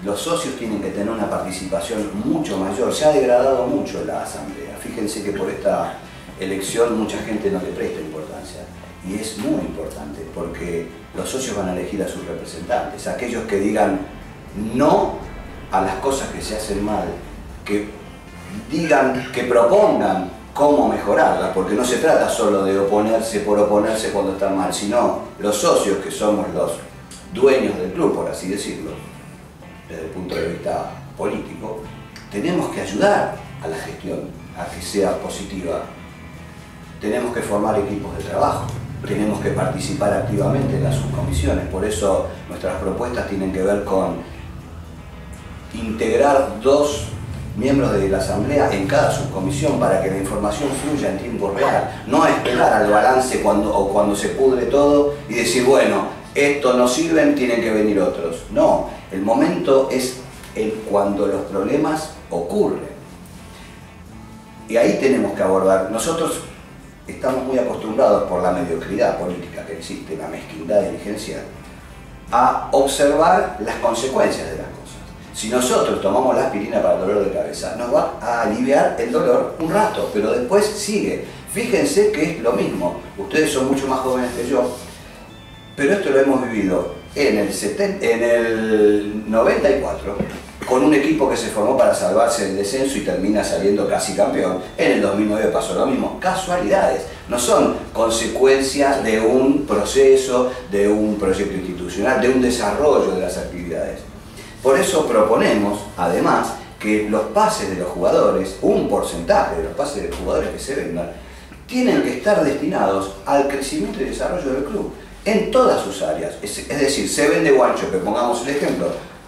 los socios tienen que tener una participación mucho mayor. Se ha degradado mucho la asamblea. Fíjense que por esta elección mucha gente no le presta importancia. Y es muy importante porque los socios van a elegir a sus representantes. Aquellos que digan no a las cosas que se hacen mal, que digan, que propongan cómo mejorarlas, porque no se trata solo de oponerse por oponerse cuando están mal, sino los socios, que somos los dueños del club, por así decirlo, desde el punto de vista político, tenemos que ayudar a la gestión a que sea positiva. Tenemos que formar equipos de trabajo, tenemos que participar activamente en las subcomisiones. Por eso nuestras propuestas tienen que ver con integrar 2 miembros de la asamblea en cada subcomisión para que la información fluya en tiempo real. No esperar al balance cuando se pudre todo y decir, bueno, esto no sirven, tienen que venir otros. No, el momento es cuando los problemas ocurren. Y ahí tenemos que abordar. Nosotros estamos muy acostumbrados por la mediocridad política que existe, la mezquindad dirigencial, a observar las consecuencias de las cosas. Si nosotros tomamos la aspirina para el dolor de cabeza, nos va a aliviar el dolor un rato, pero después sigue. Fíjense que es lo mismo. Ustedes son mucho más jóvenes que yo, pero esto lo hemos vivido en el 94, con un equipo que se formó para salvarse del descenso y termina saliendo casi campeón. En el 2009 pasó lo mismo. Casualidades, no son consecuencias de un proceso, de un proyecto institucional, de un desarrollo de las actividades. Por eso proponemos, además, que los pases de los jugadores, un porcentaje de los pases de los jugadores que se vendan, tienen que estar destinados al crecimiento y desarrollo del club, en todas sus áreas. Es decir, se vende Wanchope, pongamos el ejemplo,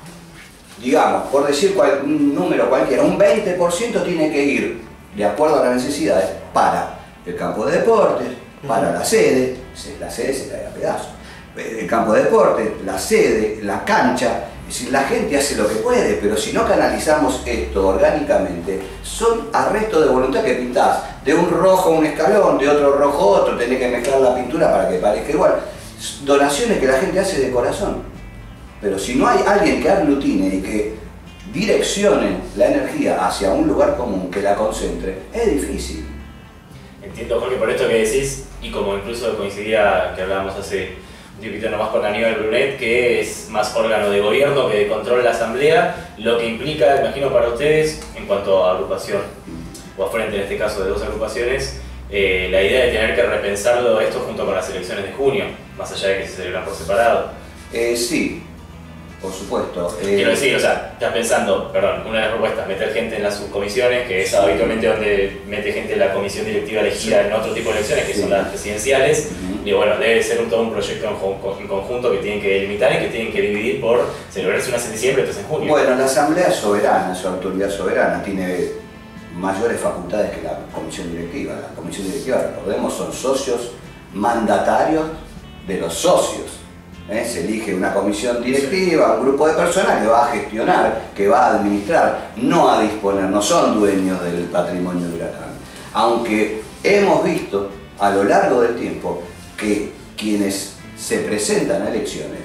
digamos, por decir un número cualquiera, un 20% tiene que ir, de acuerdo a las necesidades, para el campo de deportes, para la sede se cae a pedazos, el campo de deportes, la sede, la cancha. Es decir, la gente hace lo que puede, pero si no canalizamos esto orgánicamente, son arrestos de voluntad que pintás de un rojo un escalón, de otro rojo otro, tenés que mezclar la pintura para que parezca igual. Donaciones que la gente hace de corazón. Pero si no hay alguien que aglutine y que direccione la energía hacia un lugar común, que la concentre, es difícil. Entiendo, Jorge, por esto que decís, y como incluso coincidía que hablábamos hace un tiempito nomás con Aníbal Brunet, que es más órgano de gobierno que de control de la asamblea, lo que implica, imagino para ustedes, en cuanto a agrupación, o a frente en este caso de 2 agrupaciones, la idea de tener que repensarlo esto junto con las elecciones de junio, más allá de que se celebran por separado. Sí, por supuesto. Quiero decir, o sea, estás pensando, perdón, una de las propuestas, meter gente en las subcomisiones, que es habitualmente donde mete gente de la comisión directiva elegida en otro tipo de elecciones, que son las presidenciales, y bueno, debe ser todo un proyecto en conjunto que tienen que delimitar y que tienen que dividir por celebrarse unas en diciembre, otras en junio. Bueno, la asamblea es soberana, su autoridad soberana, tiene mayores facultades que la comisión directiva. La comisión directiva, recordemos, son socios mandatarios de los socios. Se elige una comisión directiva, un grupo de personas que va a gestionar, que va a administrar, no a disponer, no son dueños del patrimonio de Huracán. Aunque hemos visto a lo largo del tiempo que quienes se presentan a elecciones,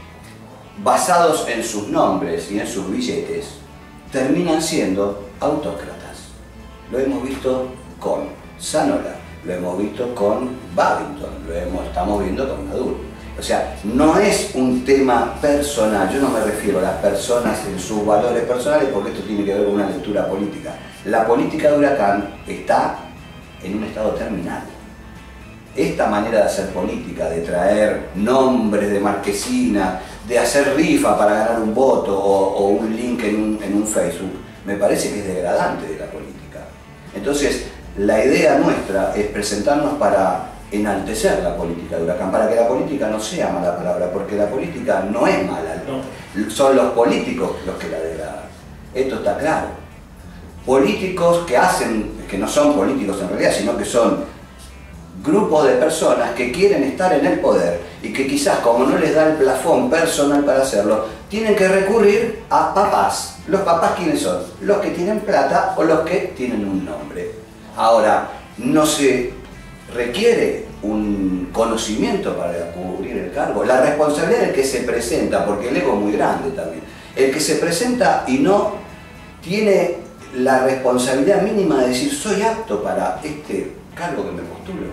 basados en sus nombres y en sus billetes, terminan siendo autócratas. Lo hemos visto con Zanola, lo hemos visto con Babington, estamos viendo con Maduro. O sea, no es un tema personal, yo no me refiero a las personas en sus valores personales porque esto tiene que ver con una lectura política. La política de Huracán está en un estado terminal. Esta manera de hacer política, de traer nombres de marquesina, de hacer rifa para ganar un voto o un link en un Facebook, me parece que es degradante de la política. Entonces, la idea nuestra es presentarnos para enaltecer la política de Huracán, para que la política no sea mala palabra, porque la política no es mala, no. Son los políticos los que la degradan. Esto está claro. Políticos que no son políticos en realidad, sino que son grupos de personas que quieren estar en el poder y que quizás, como no les da el plafón personal para hacerlo, tienen que recurrir a papás. ¿Los papás quiénes son? Los que tienen plata o los que tienen un nombre. Ahora, no se requiere un conocimiento para cubrir el cargo, la responsabilidad del que se presenta, porque el ego es muy grande también. El que se presenta y no tiene la responsabilidad mínima de decir soy apto para este cargo que me postulo,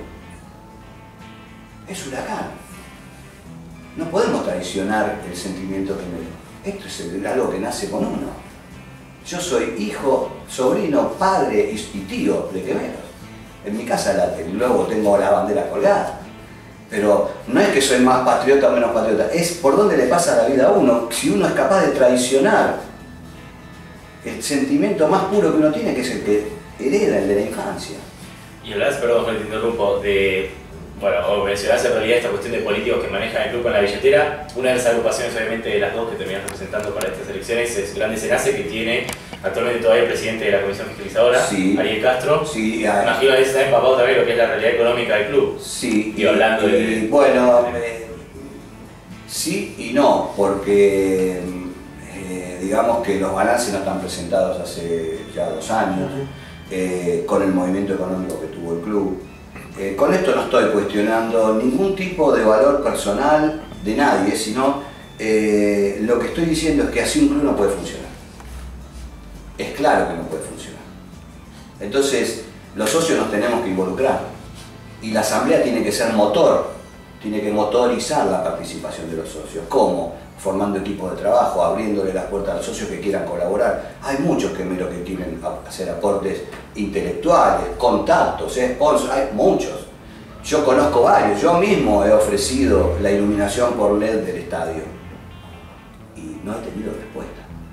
es Huracán. No podemos traicionar el sentimiento quemero. Esto es algo que nace con uno. Yo soy hijo, sobrino, padre y tío de quemeros. En mi casa luego tengo la bandera colgada. Pero no es que soy más patriota o menos patriota, es por dónde le pasa la vida a uno. Si uno es capaz de traicionar el sentimiento más puro que uno tiene, que es el que hereda, el de la infancia. Y hablás, perdón, te interrumpo, o mencionás en realidad esta cuestión de políticos que manejan el club con la billetera. Una de las agrupaciones, obviamente, de las dos que terminas representando para estas elecciones es Grande Senace, que tiene actualmente todavía el presidente de la Comisión Fiscalizadora, sí, Ariel Castro. Sí, imagino que está empapado también lo que es la realidad económica del club. Sí, y hablando de... Bueno, sí y no, porque digamos que los balances no están presentados hace ya 2 años, con el movimiento económico que tuvo el club. Con esto no estoy cuestionando ningún tipo de valor personal de nadie, sino lo que estoy diciendo es que así un club no puede funcionar. Es claro que no puede funcionar. Entonces, los socios nos tenemos que involucrar y la asamblea tiene que ser motor, tiene que motorizar la participación de los socios. ¿Cómo? Formando equipos de trabajo, abriéndole las puertas a los socios que quieran colaborar. Hay muchos quemeros que quieren hacer aportes intelectuales, contactos, sponsors, hay muchos. Yo conozco varios, yo mismo he ofrecido la iluminación por LED del estadio y no he tenido respuesta.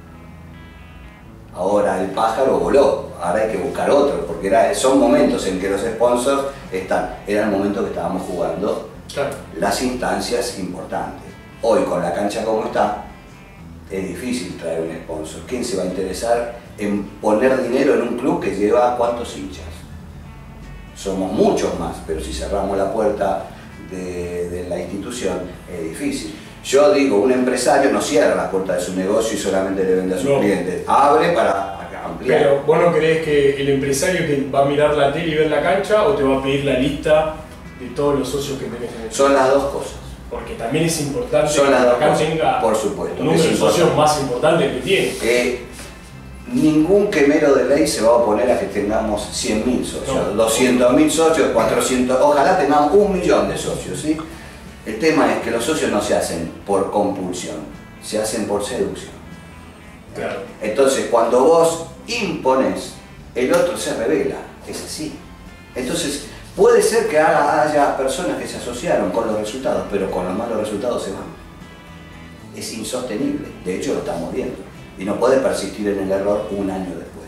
Ahora el pájaro voló, ahora hay que buscar otro, porque son momentos en que los sponsors era el momento que estábamos jugando las instancias importantes. Hoy con la cancha como está, es difícil traer un sponsor. ¿Quién se va a interesar en poner dinero en un club que lleva cuántos hinchas? Somos muchos más, pero si cerramos la puerta de la institución es difícil. Yo digo, un empresario no cierra las puertas de su negocio y solamente le vende a sus clientes, abre para ampliar. Pero ¿vos no creés que el empresario te va a mirar la tele y ver la cancha o te va a pedir la lista de todos los socios que tenés en el club? Son las dos cosas. Porque también es importante que Huracán tenga por supuesto, el número de socios más importante que tiene. Ningún quemero de ley se va a oponer a que tengamos 100.000 socios, 200.000 socios, 400, ojalá tengamos 1 millón de socios, ¿sí? El tema es que los socios no se hacen por compulsión, se hacen por seducción. Claro. Entonces, cuando vos impones, el otro se revela, es así. Entonces, puede ser que haya personas que se asociaron con los resultados, pero con los malos resultados se van. Es insostenible, de hecho lo estamos viendo. Y no puede persistir en el error 1 año después.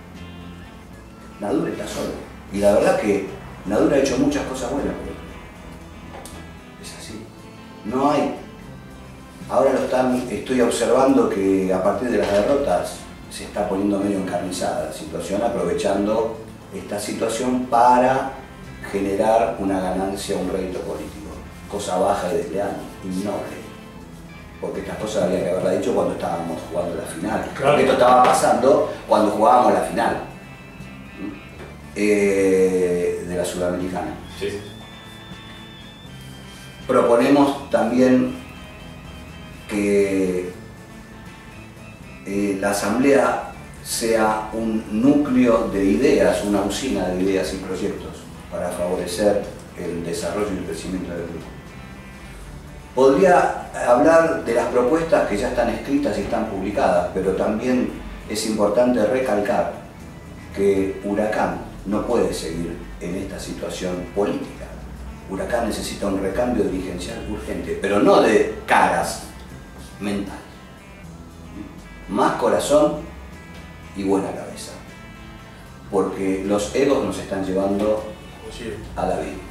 Nadur está solo. Y la verdad que Nadur ha hecho muchas cosas buenas por el club. Es así. No hay. Ahora estoy observando que a partir de las derrotas se está poniendo medio encarnizada la situación, aprovechando esta situación para generar una ganancia, un rédito político, cosa baja y desleal, innoble. Porque estas cosas había que haberla dicho cuando estábamos jugando la final. Claro. Porque esto estaba pasando cuando jugábamos la final de la Sudamericana. Sí. Proponemos también que la asamblea sea un núcleo de ideas, una usina de ideas y proyectos para favorecer el desarrollo y el crecimiento del grupo. Podría hablar de las propuestas que ya están escritas y están publicadas, pero también es importante recalcar que Huracán no puede seguir en esta situación política. Huracán necesita un recambio dirigencial urgente, pero no de caras, mental. Más corazón y buena cabeza. Porque los egos nos están llevando a la vida.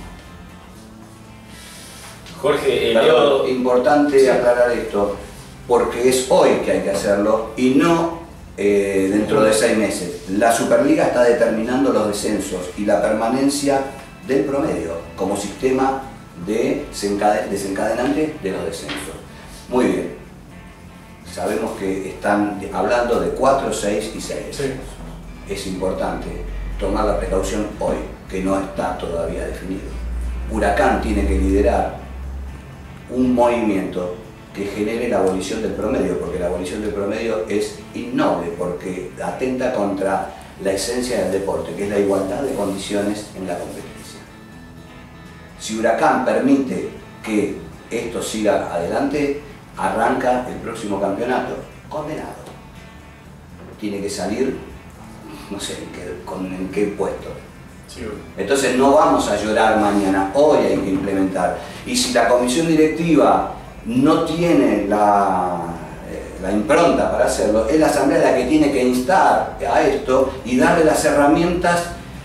Jorge, Pero importante aclarar esto, porque es hoy que hay que hacerlo y no dentro de 6 meses. La Superliga está determinando los descensos y la permanencia del promedio como sistema de desencadenante de los descensos. Muy bien, sabemos que están hablando de 4, 6 y 6. Sí. Es importante tomar la precaución hoy, que no está todavía definido. Huracán tiene que liderar un movimiento que genere la abolición del promedio, porque la abolición del promedio es innoble, porque atenta contra la esencia del deporte, que es la igualdad de condiciones en la competencia. Si Huracán permite que esto siga adelante, arranca el próximo campeonato condenado. Tiene que salir, no sé en qué puesto. Sí. Entonces no vamos a llorar mañana, hoy hay que implementar. Y si la comisión directiva no tiene la impronta para hacerlo, es la asamblea la que tiene que instar a esto y darle las herramientas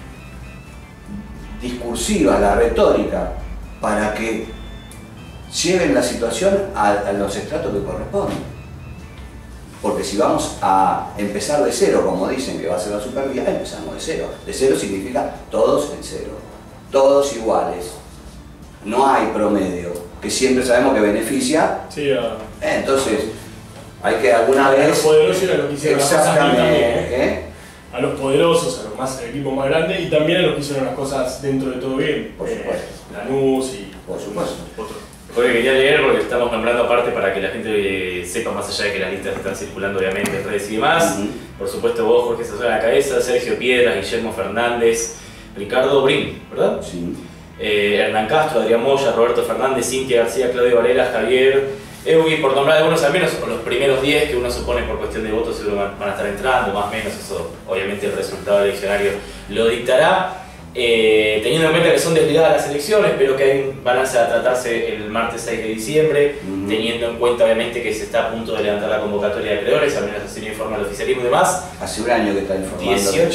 discursivas, la retórica, para que lleven la situación a los estratos que corresponden. Porque si vamos a empezar de cero, como dicen que va a ser la Superliga, empezamos de cero. De cero significa todos en cero, todos iguales. No hay promedio, que siempre sabemos que beneficia. Sí, Entonces, hay que alguna vez... A los poderosos y a los que hicieron las cosas bien también. A los poderosos, al equipo más grande y también a los que hicieron las cosas dentro de todo bien. Por supuesto. Lanús y por supuesto. otros. Jorge, quería leer porque estamos nombrando aparte para que la gente sepa, más allá de que las listas están circulando obviamente en redes y demás. Por supuesto vos, Jorge Sazón a la cabeza, Sergio Piedras, Guillermo Fernández, Ricardo Brin, ¿verdad? Sí. Hernán Castro, Adrián Moya, Roberto Fernández, Cintia García, Claudio Varela, Javier Eugui, por nombrar algunos al menos, o los primeros 10 que uno supone por cuestión de votos seguro van a estar entrando, más o menos, eso obviamente el resultado eleccionario lo dictará. Teniendo en cuenta que son desligadas las elecciones, pero que hay un balance a tratarse el martes 6 de diciembre, teniendo en cuenta obviamente que se está a punto de levantar la convocatoria de acreedores, al menos así lo informa el oficialismo y demás. Hace un año que está informando.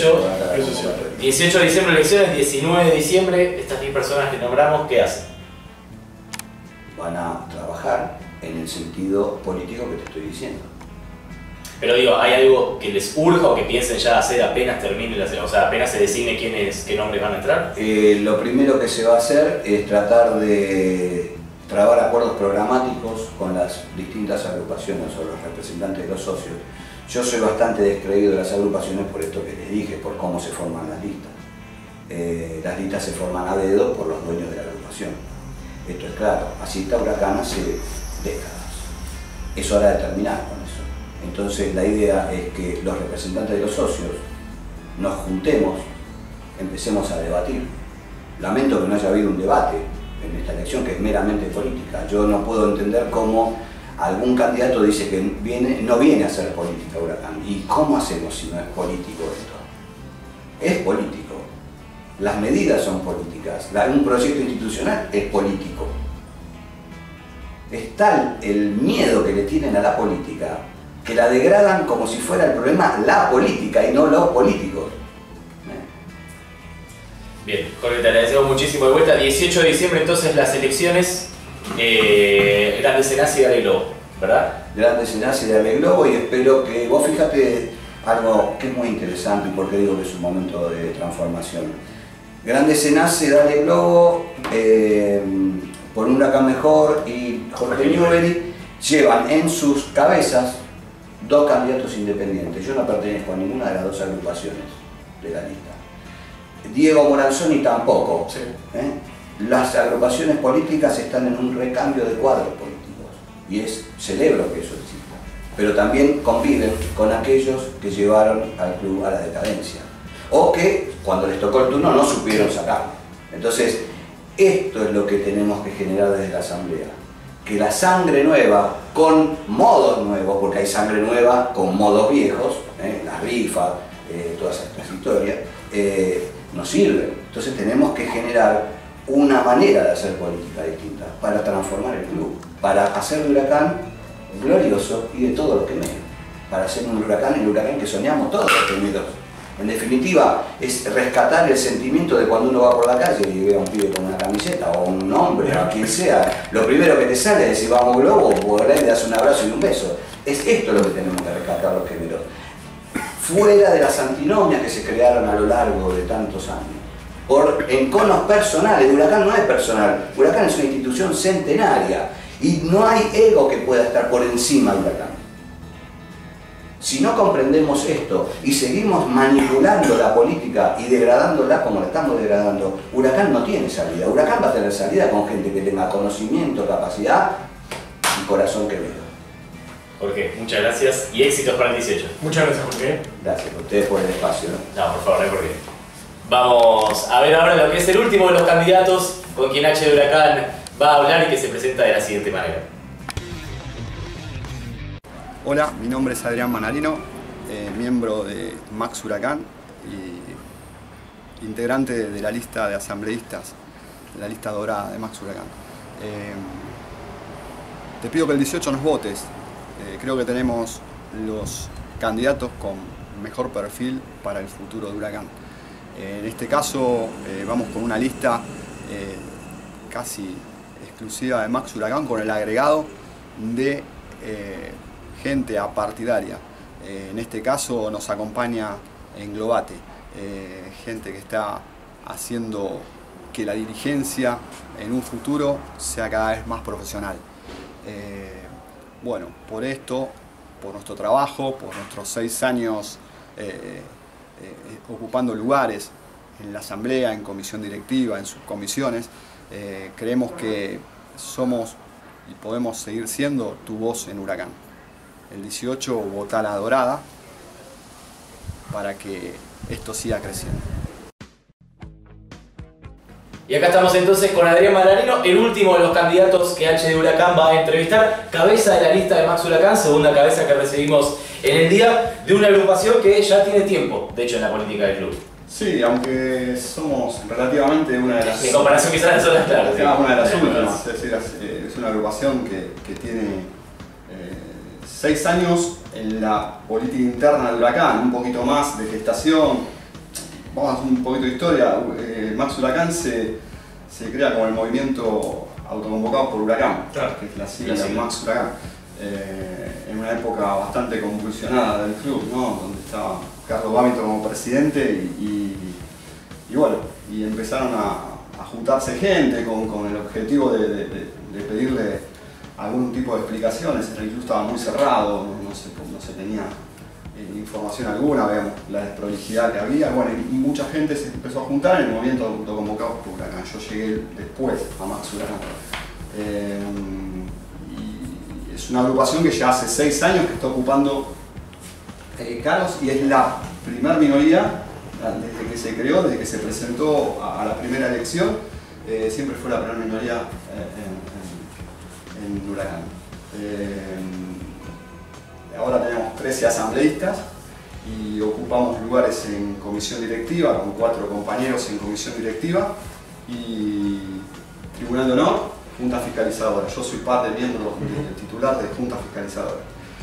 18 de diciembre elecciones, 19 de diciembre, estas 10 personas que nombramos, ¿qué hacen? Van a trabajar en el sentido político que te estoy diciendo. Pero digo, ¿hay algo que les urja o que piensen ya hacer apenas termine la elección? O sea, apenas se designe qué nombres van a entrar. Lo primero que se va a hacer es tratar de trabar acuerdos programáticos con las distintas agrupaciones o los representantes de los socios. Yo soy bastante descreído de las agrupaciones por esto que les dije, por cómo se forman las listas. Las listas se forman a dedo por los dueños de la agrupación. Esto es claro, así está Huracán hace décadas. Es hora de terminar con eso. Entonces la idea es que los representantes de los socios nos juntemos, empecemos a debatir. Lamento que no haya habido un debate en esta elección, que es meramente política. Yo no puedo entender cómo algún candidato dice que no viene a hacer política Huracán. ¿Y cómo hacemos si no es político esto? Es político. Las medidas son políticas. Un proyecto institucional es político. Es tal el miedo que le tienen a la política que la degradan como si fuera el problema la política y no los políticos. Bien, Jorge, te agradecemos muchísimo de vuelta. 18 de diciembre entonces las elecciones, Grande Senasi y Dale Globo, ¿verdad? Grande Senasi y Dale Globo, y espero que vos fíjate algo que es muy interesante y porque digo que es un momento de transformación. Grande Senasi, Dale Globo, por un Huracán Mejor y Jorge Newbery llevan en sus cabezas dos candidatos independientes. Yo no pertenezco a ninguna de las dos agrupaciones de la lista. Diego Moranzoni tampoco. Sí. Las agrupaciones políticas están en un recambio de cuadros políticos y celebro que eso exista. Pero también conviven con aquellos que llevaron al club a la decadencia o que cuando les tocó el turno no supieron sacarlo. Entonces, esto es lo que tenemos que generar desde la asamblea. Que la sangre nueva, con modos nuevos, porque hay sangre nueva con modos viejos, la rifa, todas estas historias, nos sirven. Entonces tenemos que generar una manera de hacer política distinta para transformar el club, para hacer de Huracán glorioso y de todo lo que menos, para hacer un Huracán, el Huracán que soñamos todos los temidos. En definitiva, es rescatar el sentimiento de cuando uno va por la calle y ve a un pibe con una camiseta o un hombre, o quien sea. Lo primero que te sale es decir vamos Globo, o por ahí le das un abrazo y un beso. Es esto lo que tenemos que rescatar los gemelos. Fuera de las antinomias que se crearon a lo largo de tantos años. Por enconos personales, Huracán no es personal, Huracán es una institución centenaria y no hay ego que pueda estar por encima de Huracán. Si no comprendemos esto y seguimos manipulando la política y degradándola como la estamos degradando, Huracán no tiene salida. Huracán va a tener salida con gente que tenga conocimiento, capacidad y corazón quevedo. Jorge, muchas gracias y éxitos para el 18. Muchas gracias, Jorge. Gracias a ustedes por el espacio, ¿no? No, por favor, no hay por qué. Vamos a ver ahora lo que es el último de los candidatos con quien H de Huracán va a hablar y que se presenta de la siguiente manera. Hola, mi nombre es Adrián Manarino, miembro de Max Huracán y integrante de la lista de asambleístas, la lista dorada de Max Huracán. Te pido que el 18 nos votes. Creo que tenemos los candidatos con mejor perfil para el futuro de Huracán. En este caso vamos con una lista casi exclusiva de Max Huracán con el agregado de gente apartidaria. En este caso nos acompaña Englobate, gente que está haciendo que la dirigencia en un futuro sea cada vez más profesional. Bueno, por esto, por nuestro trabajo, por nuestros 6 años ocupando lugares en la asamblea, en comisión directiva, en subcomisiones, creemos que somos y podemos seguir siendo tu voz en Huracán. El 18 votá la dorada para que esto siga creciendo. Y acá estamos entonces con Adrián Manarino, el último de los candidatos que H de Huracán va a entrevistar, cabeza de la lista de Max Huracán, segunda cabeza que recibimos en el día, de una agrupación que ya tiene tiempo, de hecho, en la política del club. Sí, aunque somos relativamente una de las... En comparación quizás a las otras, claro. Sí, una de las últimas, es decir, es una agrupación que tiene 6 años en la política interna de Huracán, un poquito más de gestación. Vamos a hacer un poquito de historia. Max Huracán se crea como el movimiento autoconvocado por Huracán, claro, que es la sigla de Max Huracán, en una época bastante convulsionada del club, ¿no? Donde estaba Carlos Bámito como presidente y bueno, y empezaron a juntarse gente con el objetivo de pedirle algún tipo de explicaciones. El club estaba muy cerrado, no se tenía información alguna, veamos la desprolijidad que había, bueno, y mucha gente se empezó a juntar en el movimiento autoconvocado por Huracán. Yo llegué después a Max Huracán. Y es una agrupación que ya hace 6 años que está ocupando cargos y es la primera minoría desde que se creó, desde que se presentó a la primera elección, siempre fue la primera minoría en Huracán. Ahora tenemos 13 asambleístas y ocupamos lugares en comisión directiva, con 4 compañeros en comisión directiva y Tribunal de Honor, Junta Fiscalizadora. Yo soy parte miembro titular de Junta Fiscalizadora.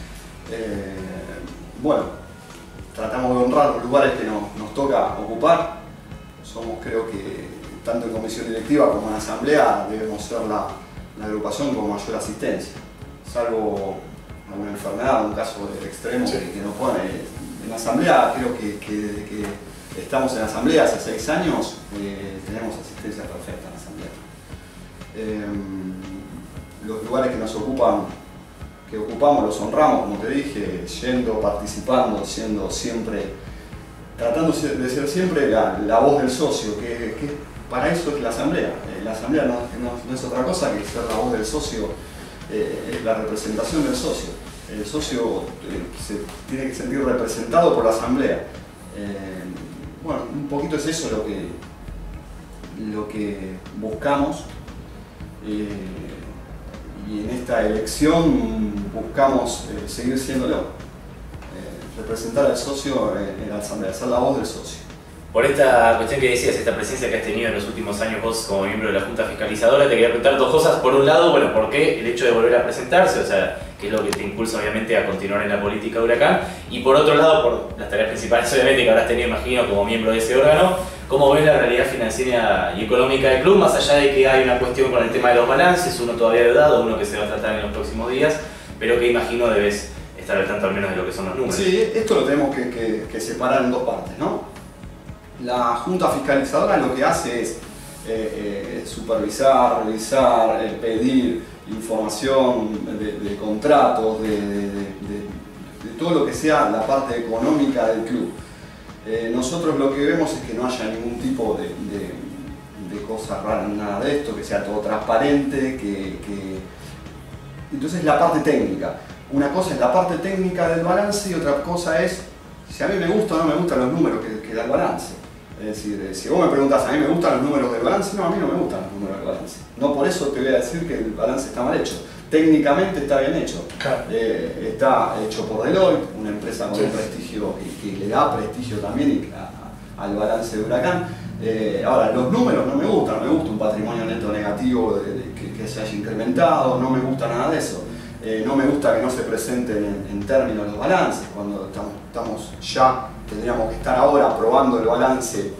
Bueno, tratamos de honrar los lugares que nos toca ocupar. Somos, creo que, tanto en comisión directiva como en asamblea, debemos ser la agrupación con mayor asistencia, salvo alguna enfermedad, un caso extremo que nos pone. En la asamblea, creo que desde que estamos en la asamblea hace 6 años, tenemos asistencia perfecta en la asamblea. Los lugares que ocupamos los honramos, como te dije, yendo, participando, siendo siempre, tratando de ser siempre la voz del socio, que para eso es la asamblea. La asamblea no es otra cosa que ser la voz del socio. Es la representación del socio. El socio se tiene que sentir representado por la asamblea. Bueno, un poquito es eso lo que buscamos y en esta elección buscamos seguir siéndolo, representar al socio en la asamblea, ser la voz del socio. Por esta cuestión que decías, esta presencia que has tenido en los últimos años vos como miembro de la Junta Fiscalizadora, te quería preguntar 2 cosas. Por un lado, bueno, ¿por qué el hecho de volver a presentarse? O sea, ¿qué es lo que te impulsa obviamente a continuar en la política de Huracán? Y por otro lado, por las tareas principales obviamente que habrás tenido, imagino, como miembro de ese órgano, ¿cómo ves la realidad financiera y económica del club? Más allá de que hay una cuestión con el tema de los balances, uno todavía deudado, uno que se va a tratar en los próximos días, pero que imagino debes estar al tanto al menos de lo que son los números. Sí, esto lo tenemos que separar en 2 partes, ¿no? La Junta Fiscalizadora lo que hace es supervisar, revisar, pedir información de contratos, de todo lo que sea la parte económica del club. Nosotros lo que vemos es que no haya ningún tipo de cosa rara, nada de esto, que sea todo transparente, Entonces la parte técnica. Una cosa es la parte técnica del balance y otra cosa es si a mí me gusta o no me gustan los números que da el balance. Es decir, si vos me preguntás, ¿a mí me gustan los números del balance? No, a mí no me gustan los números del balance. No por eso te voy a decir que el balance está mal hecho. Técnicamente está bien hecho. Claro. Está hecho por Deloitte, una empresa con un prestigio que le da prestigio también al balance de Huracán. Ahora, los números no me gustan. No me gusta un patrimonio neto negativo que se haya incrementado, no me gusta nada de eso. No me gusta que no se presenten en términos los balances, cuando estamos ya, tendríamos que estar ahora aprobando el balance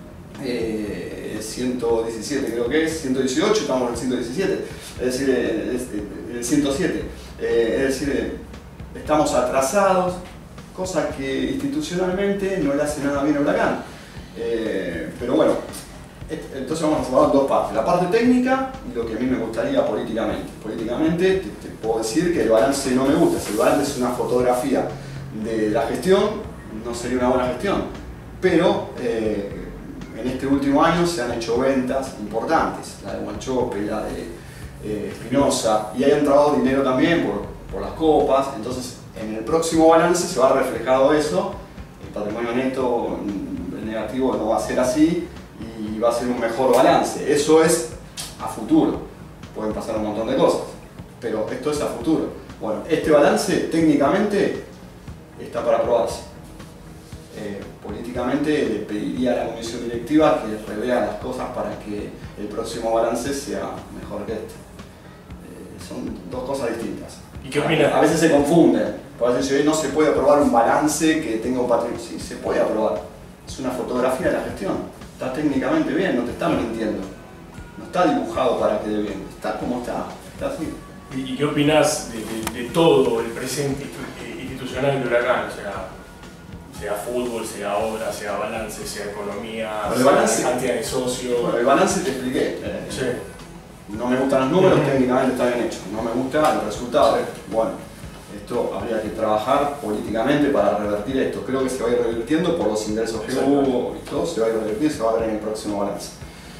117 creo que es, 118, estamos en el 117, es decir, el 107, es decir, estamos atrasados, cosa que institucionalmente no le hace nada bien a Huracán. Pero bueno, entonces vamos a hablar dos partes, la parte técnica y lo que a mí me gustaría políticamente. Políticamente te puedo decir que el balance no me gusta, si el balance es una fotografía de la gestión, no sería una buena gestión, pero en este último año se han hecho ventas importantes, la de Guanchope, la de Espinosa, y ha entrado dinero también por las copas, entonces en el próximo balance se va a reflejado eso, el patrimonio neto negativo no va a ser así, y va a ser un mejor balance. Eso es a futuro. Pueden pasar un montón de cosas, pero esto es a futuro. Bueno, este balance técnicamente está para aprobarse. Políticamente le pediría a la comisión directiva que revea las cosas para que el próximo balance sea mejor que este. Son dos cosas distintas. ¿Y qué opinas? A veces se confunden. A veces no se puede aprobar un balance que tenga un patrimonio. Sí, se puede aprobar. Es una fotografía de la gestión. Está técnicamente bien, no te está mintiendo. No está dibujado para que dé bien. Está como está así. ¿Y qué opinás de todo el presente institucional de Huracán? O sea fútbol, sea obra, sea balance, sea economía, el balance, sea cantidad de socios. Bueno, el balance te expliqué. Sí. No me gustan los números, técnicamente está bien hecho. No me gusta el resultado. Sí. Bueno, esto habría que trabajar políticamente para revertir esto. Creo que se va a ir revirtiendo por los ingresos que hubo y todo, se va a ir revirtiendo y se va a ver en el próximo balance.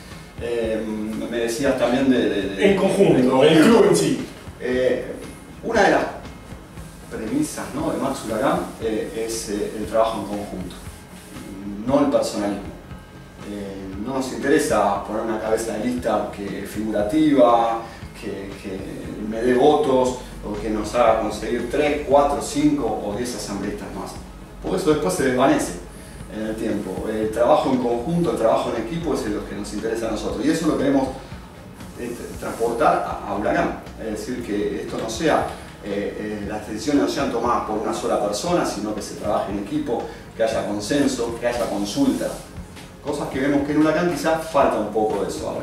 Me decías también en conjunto, el club en sí. Una de las premisas, ¿no?, de Max Huracán es el trabajo en conjunto, no el personalismo. No nos interesa poner una cabeza de lista figurativa, que me dé votos o que nos haga conseguir 3, 4, 5 o 10 asambleístas más. Porque eso después se desvanece en el tiempo. El trabajo en conjunto, el trabajo en equipo es lo que nos interesa a nosotros y eso lo queremos transportar a Huracán. Es decir, que esto no sea, las decisiones no sean tomadas por una sola persona, sino que se trabaje en equipo, que haya consenso, que haya consulta. Cosas que vemos que en Huracán quizás falta un poco de eso ahora.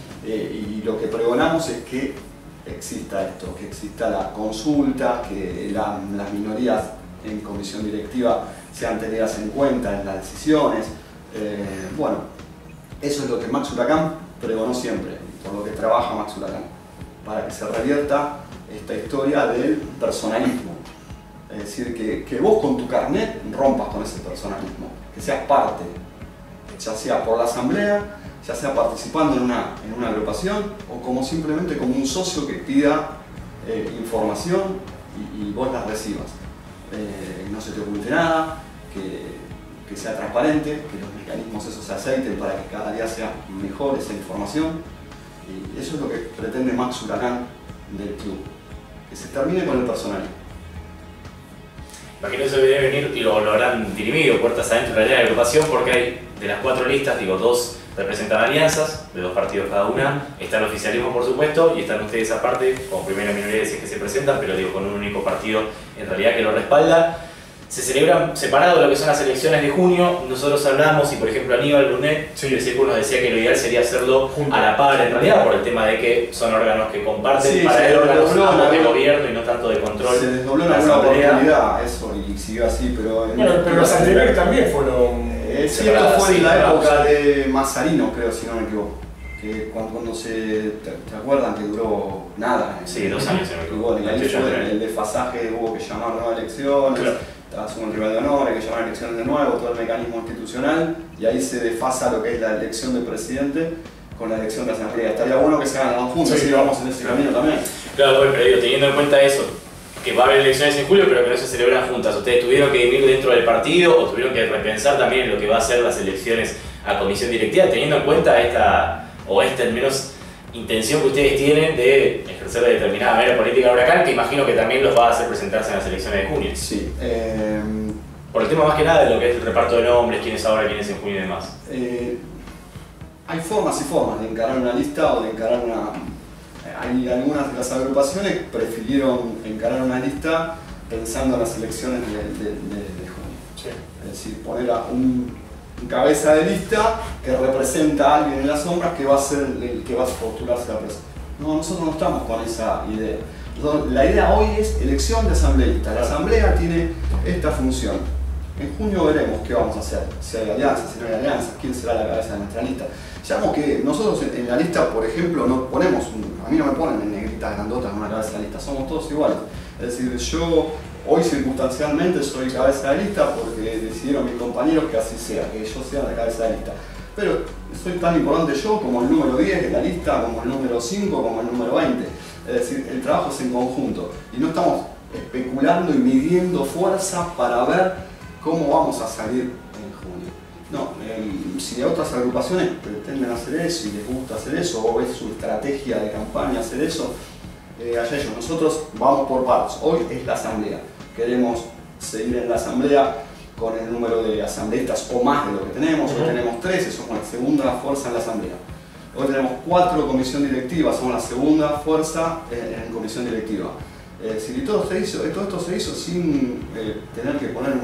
Y lo que pregonamos es que exista esto, que exista la consulta, que las minorías en comisión directiva sean tenidas en cuenta en las decisiones. Bueno, eso es lo que Max Huracán pregonó siempre, por lo que trabaja Max Huracán, para que se revierta esta historia del personalismo. Es decir, que vos con tu carnet rompas con ese personalismo, que seas parte, ya sea por la asamblea, ya sea participando en una agrupación o como simplemente como un socio que pida información y vos las recibas. No se te oculte nada, que sea transparente, que los mecanismos esos se aceiten para que cada día sea mejor esa información. Y eso es lo que pretende Max Huracán del club, que se termine con el personalismo. Imagino que eso debe venir y lo habrán dirimido puertas adentro de la agrupación, porque hay de las 4 listas, dos representan alianzas de 2 partidos cada una, está el oficialismo por supuesto y están ustedes aparte como primera minoría si es que se presentan, pero con un único partido en realidad que lo respalda. Se celebran separado lo que son las elecciones de junio. Nosotros hablamos y por ejemplo Aníbal Brunet del Círculo nos decía que lo ideal sería hacerlo a la par en realidad, por el tema de que son órganos que comparten, para él órganos de gobierno y no tanto de control. Se desdobló en alguna oportunidad eso y siguió así, pero... Bueno, pero los anteriores también fueron... Sí, esto fue en la época de Mazarino, creo, si no me equivoco. Que cuando ¿te acuerdan que duró nada? Sí, 2 años se me equivoco. Y ahí fue el desfasaje, hubo que llamar nuevas elecciones. Claro. Asumo el rival de honor, hay que llamar elecciones de nuevo, todo el mecanismo institucional, y ahí se desfasa lo que es la elección de presidente con la elección de asamblea. Estaría bueno que se hagan las dos juntas, y vamos en ese camino también. Claro, bueno, pero digo, teniendo en cuenta eso, que va a haber elecciones en julio, pero que no se celebran juntas, ¿ustedes tuvieron que vivir dentro del partido o tuvieron que repensar también en lo que va a ser las elecciones a comisión directiva, teniendo en cuenta esta al menos intención que ustedes tienen de ejercer de determinada manera política de Huracán, que imagino que también los va a hacer presentarse en las elecciones de junio? Sí. Por el tema más que nada de lo que es el reparto de nombres, quiénes ahora, quiénes en junio y demás. Hay formas y formas de encarar una lista o de encarar una... Hay algunas de las agrupaciones prefirieron encarar una lista pensando en las elecciones de junio. Sí. Es decir, poner a un cabeza de lista que representa a alguien en las sombras que va a ser el que va a postularse a la presidencia. No, nosotros no estamos con esa idea. La idea hoy es elección de asambleístas. La asamblea tiene esta función. En junio veremos qué vamos a hacer, si hay alianzas, si no hay alianzas, quién será la cabeza de nuestra lista. Digamos que nosotros en la lista, por ejemplo, no ponemos, a mí no me ponen en negritas grandotas en una cabeza de lista, somos todos iguales. Es decir, yo hoy circunstancialmente soy cabeza de lista porque decidieron mis compañeros que así sea, que yo sea la cabeza de lista. Pero soy tan importante yo como el número 10 de la lista, como el número 5, como el número 20. Es decir, el trabajo es en conjunto y no estamos especulando y midiendo fuerza para ver cómo vamos a salir en junio. No, si otras agrupaciones pretenden hacer eso y les gusta hacer eso, o es su estrategia de campaña hacer eso, allá ellos. Nosotros vamos por partes. Hoy es la asamblea. Queremos seguir en la asamblea con el número de asambleístas o más de lo que tenemos. Hoy tenemos 13, somos la segunda fuerza en la asamblea. Hoy tenemos 4 comisión directiva, somos la segunda fuerza en comisión directiva. Si todo esto se hizo sin tener que poner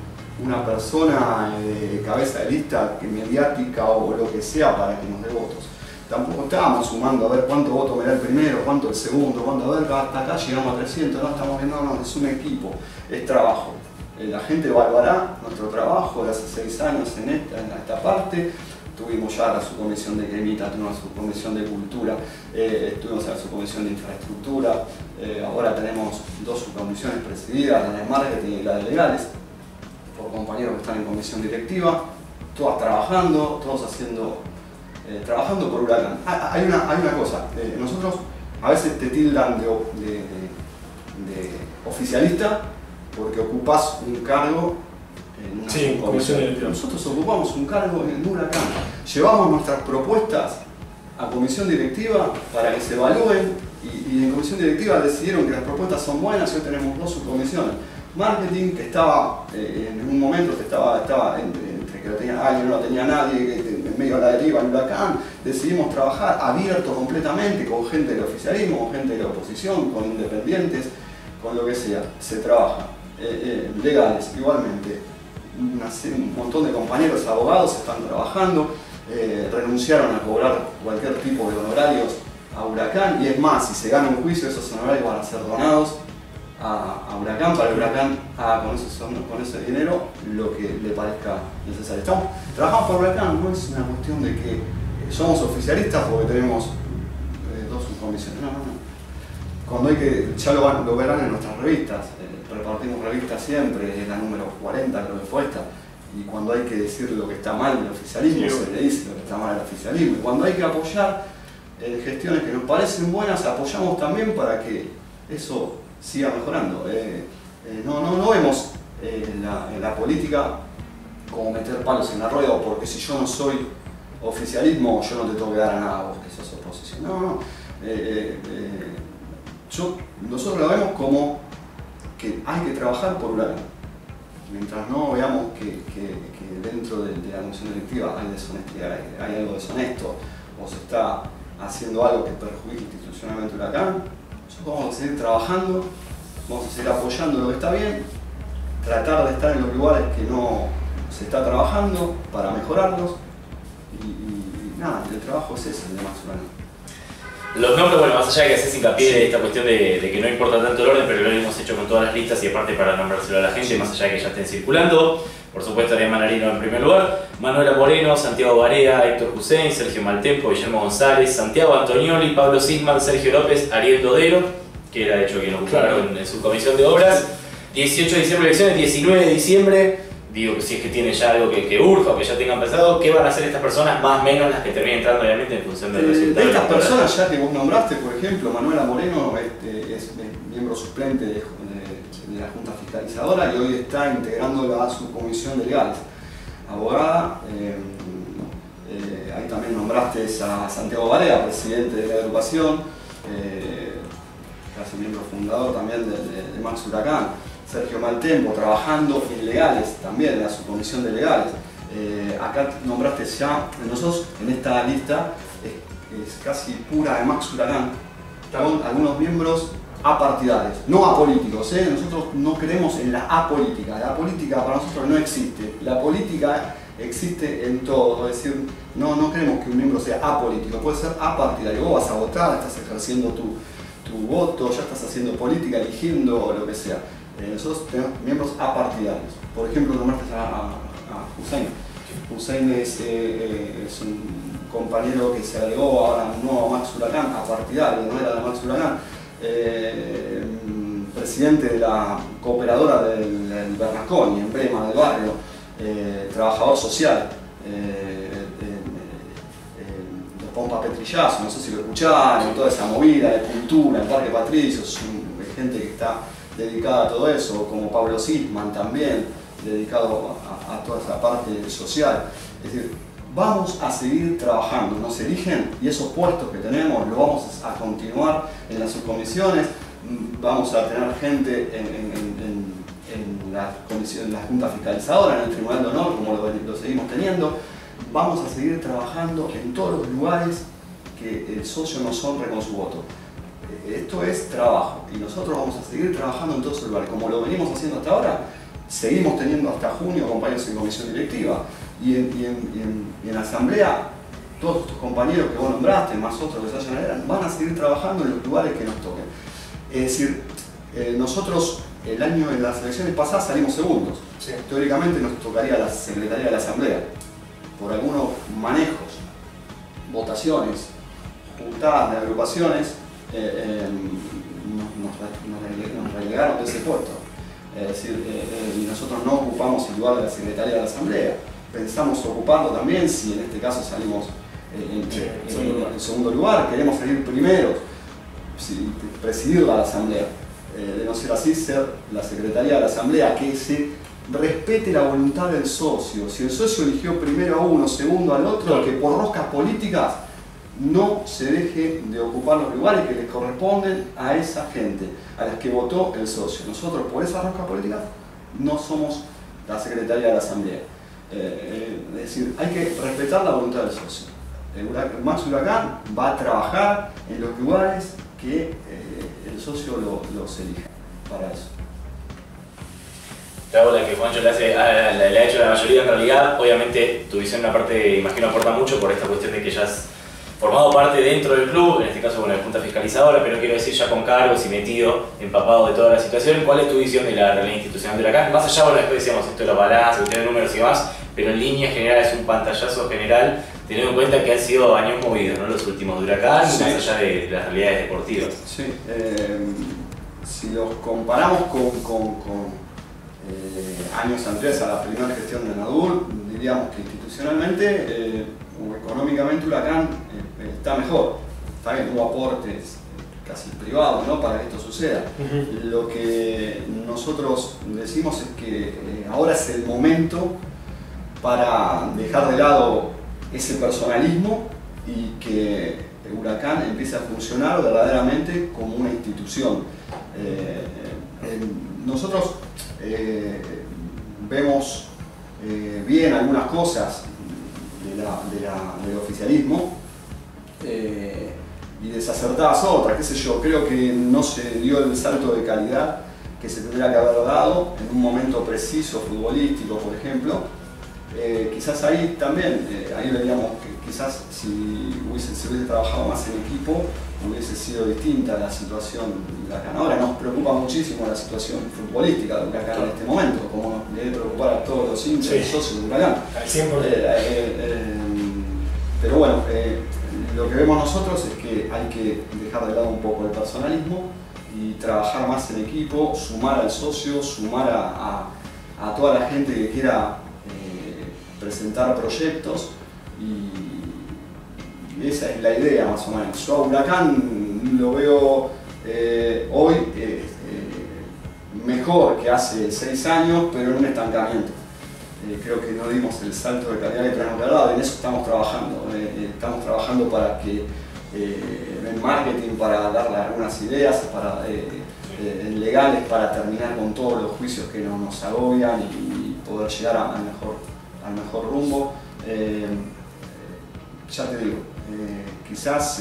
una persona cabeza de lista mediática o lo que sea para que nos dé votos. Tampoco estábamos sumando a ver cuánto voto me da el primero, cuánto el segundo, cuánto a ver, hasta acá llegamos a 300, no estamos viendo, no, es un equipo, es trabajo. La gente evaluará nuestro trabajo de hace 6 años en esta parte. Tuvimos ya la subcomisión de Cremita, tuvimos la subcomisión de Cultura, tuvimos la subcomisión de Infraestructura, ahora tenemos 2 subcomisiones presididas, la de Marketing y la de Legales, por compañeros que están en comisión directiva, todas trabajando, todos haciendo, trabajando por Huracán. Hay una cosa, nosotros a veces te tildan de oficialista porque ocupás un cargo en una subcomisión directiva. Nosotros ocupamos un cargo en Huracán, llevamos nuestras propuestas a comisión directiva para que se evalúen y en comisión directiva decidieron que las propuestas son buenas y hoy tenemos 2 subcomisiones. Marketing, que estaba en un momento que estaba entre que lo tenía alguien, no lo tenía nadie, en medio de la deriva en Huracán, decidimos trabajar abierto completamente con gente del oficialismo, con gente de la oposición, con independientes, con lo que sea, se trabaja. Legales, igualmente, un montón de compañeros abogados están trabajando, renunciaron a cobrar cualquier tipo de honorarios a Huracán y es más, si se gana un juicio esos honorarios van a ser donados a Huracán, para que Huracán haga con ese dinero lo que le parezca necesario. Trabajamos por Huracán, no es una cuestión de que somos oficialistas porque tenemos 2 subcomisiones, no. Cuando hay que, ya lo verán en nuestras revistas, repartimos revistas siempre, es la número 40 creo que fue esta, y cuando hay que decir lo que está mal del oficialismo, se le dice lo que está mal del oficialismo, y cuando hay que apoyar gestiones que nos parecen buenas, apoyamos también para que eso siga mejorando. No vemos la política como meter palos en la rueda, o porque si yo no soy oficialismo, yo no te tengo que dar a nada vos que sos oposición. No. Nosotros lo vemos como que hay que trabajar por Huracán. Mientras no veamos que dentro de la comisión directiva hay deshonestidad, hay algo deshonesto, o se está haciendo algo que perjudique institucionalmente Huracán, nosotros vamos a seguir trabajando, vamos a seguir apoyando lo que está bien, tratar de estar en los lugares que no se está trabajando para mejorarlos y nada, el trabajo es ese, el de Max Huracán. Los nombres, bueno, más allá de que haces hincapié de esta cuestión de que no importa tanto el orden, pero lo hemos hecho con todas las listas y aparte para nombrárselo a la gente, más allá de que ya estén circulando. Por supuesto, Ariel Manarino en primer lugar, Manuela Moreno, Santiago Barea, Héctor Hussein, Sergio Maltempo, Guillermo González, Santiago Antonioli, Pablo Sigman, Sergio López, Ariel Dodero, que era de hecho quien ocupó en su comisión de obras. 18 de diciembre elecciones, 19 de diciembre digo, si es que tienen ya algo que urja o que ya tengan pensado, ¿qué van a hacer estas personas más o menos las que terminen entrando obviamente en función del resultado? De estas personas ya que vos nombraste, por ejemplo, Manuela Moreno es miembro suplente de la Junta Fiscalizadora y hoy está integrando a su comisión de legales. Abogada, ahí también nombraste a Santiago Varela, presidente de la agrupación, casi miembro fundador también de Max Huracán. Sergio Maltempo, trabajando en legales también, en la subcomisión de legales. Acá nombraste ya, nosotros en esta lista es casi pura de Max Huracán, con algunos miembros apartidarios, no apolíticos. Nosotros no creemos en la apolítica. La política para nosotros no existe. La política existe en todo, es decir, no queremos que un miembro sea apolítico, puede ser apartidario. Vos vas a votar, estás ejerciendo tu voto, ya estás haciendo política, eligiendo lo que sea. Nosotros tenemos miembros apartidarios. Por ejemplo, nombraste a Hussein. Hussein es un compañero que se agregó ahora un nuevo Max Huracán, apartidario, no era de Max Huracán. Presidente de la cooperadora del Bernasconi, emblema del barrio, trabajador social, de Pompa Petrillazo, no sé si lo escucharon, toda esa movida de cultura, el Parque Patricios, gente que está dedicada a todo eso, como Pablo Sitman también, dedicado a toda esa parte social. Es decir, vamos a seguir trabajando, nos eligen y esos puestos que tenemos los vamos a continuar en las subcomisiones, vamos a tener gente en la Junta Fiscalizadora, en el Tribunal de Honor, como lo seguimos teniendo. Vamos a seguir trabajando en todos los lugares que el socio nos honre con su voto. Esto es trabajo y nosotros vamos a seguir trabajando en todos esos lugares, como lo venimos haciendo hasta ahora. Seguimos teniendo hasta junio compañeros en comisión directiva y en asamblea. Todos estos compañeros que vos nombraste, más otros que se hayan, van a seguir trabajando en los lugares que nos toquen. Es decir, nosotros el año en las elecciones pasadas salimos segundos. Sí. Teóricamente nos tocaría la Secretaría de la Asamblea. Por algunos manejos, votaciones, juntadas de agrupaciones, nos relegaron de ese puesto. Es decir, y nosotros no ocupamos el lugar de la Secretaría de la Asamblea. Pensamos ocuparlo también si en este caso salimos en segundo lugar, queremos salir primeros, presidir la Asamblea. De no ser así, ser la Secretaría de la Asamblea, que se respete la voluntad del socio. Si el socio eligió primero a uno, segundo al otro, que por roscas políticas no se deje de ocupar los lugares que les corresponden a esa gente, a las que votó el socio. Nosotros, por esa rosca política, no somos la Secretaría de la Asamblea. Es decir, hay que respetar la voluntad del socio. Max Huracán va a trabajar en los lugares que el socio los elija para eso. Te hago la que Juancho le ha hecho a la mayoría en realidad. Obviamente tu visión en una parte, imagino, aporta mucho por esta cuestión de que ya has formado parte dentro del club, en este caso con la Junta Fiscalizadora, pero quiero decir ya con cargos y metido, empapado de toda la situación. ¿Cuál es tu visión de la realidad institucional de Huracán? Más allá, bueno, después decíamos esto de los balances, cuestión de números y demás, pero en línea general es un pantallazo general, teniendo en cuenta que han sido años movidos, ¿no? Los últimos de Huracán, sí, más allá de las realidades deportivas. Sí, si los comparamos con años anteriores a la primera gestión de Nadur, diríamos que institucionalmente o económicamente Huracán está mejor. Está bien, hubo aportes casi privados, ¿no?, para que esto suceda. Lo que nosotros decimos es que ahora es el momento para dejar de lado ese personalismo y que Huracán empiece a funcionar verdaderamente como una institución. Nosotros vemos bien algunas cosas del oficialismo y desacertadas otras, qué sé yo. Creo que no se dio el salto de calidad que se tendría que haber dado en un momento preciso futbolístico, por ejemplo. Quizás ahí también, ahí veríamos que quizás si se hubiese trabajado más en equipo hubiese sido distinta la situación de Huracán. Ahora nos preocupa muchísimo la situación futbolística de Huracán en este momento, como nos debe preocupar a todos los hinchas y socios de Huracán. Pero bueno, lo que vemos nosotros es que hay que dejar de lado un poco el personalismo y trabajar más en equipo, sumar al socio, sumar a toda la gente que quiera presentar proyectos y esa es la idea más o menos. Yo a Huracán lo veo hoy mejor que hace 6 años, pero en un estancamiento. Creo que no dimos el salto de calidad que teníamos que dar, en eso estamos trabajando. Estamos trabajando para que en marketing, para darle algunas ideas, en legales, para terminar con todos los juicios que nos agobian y poder llegar al mejor rumbo. Ya te digo, quizás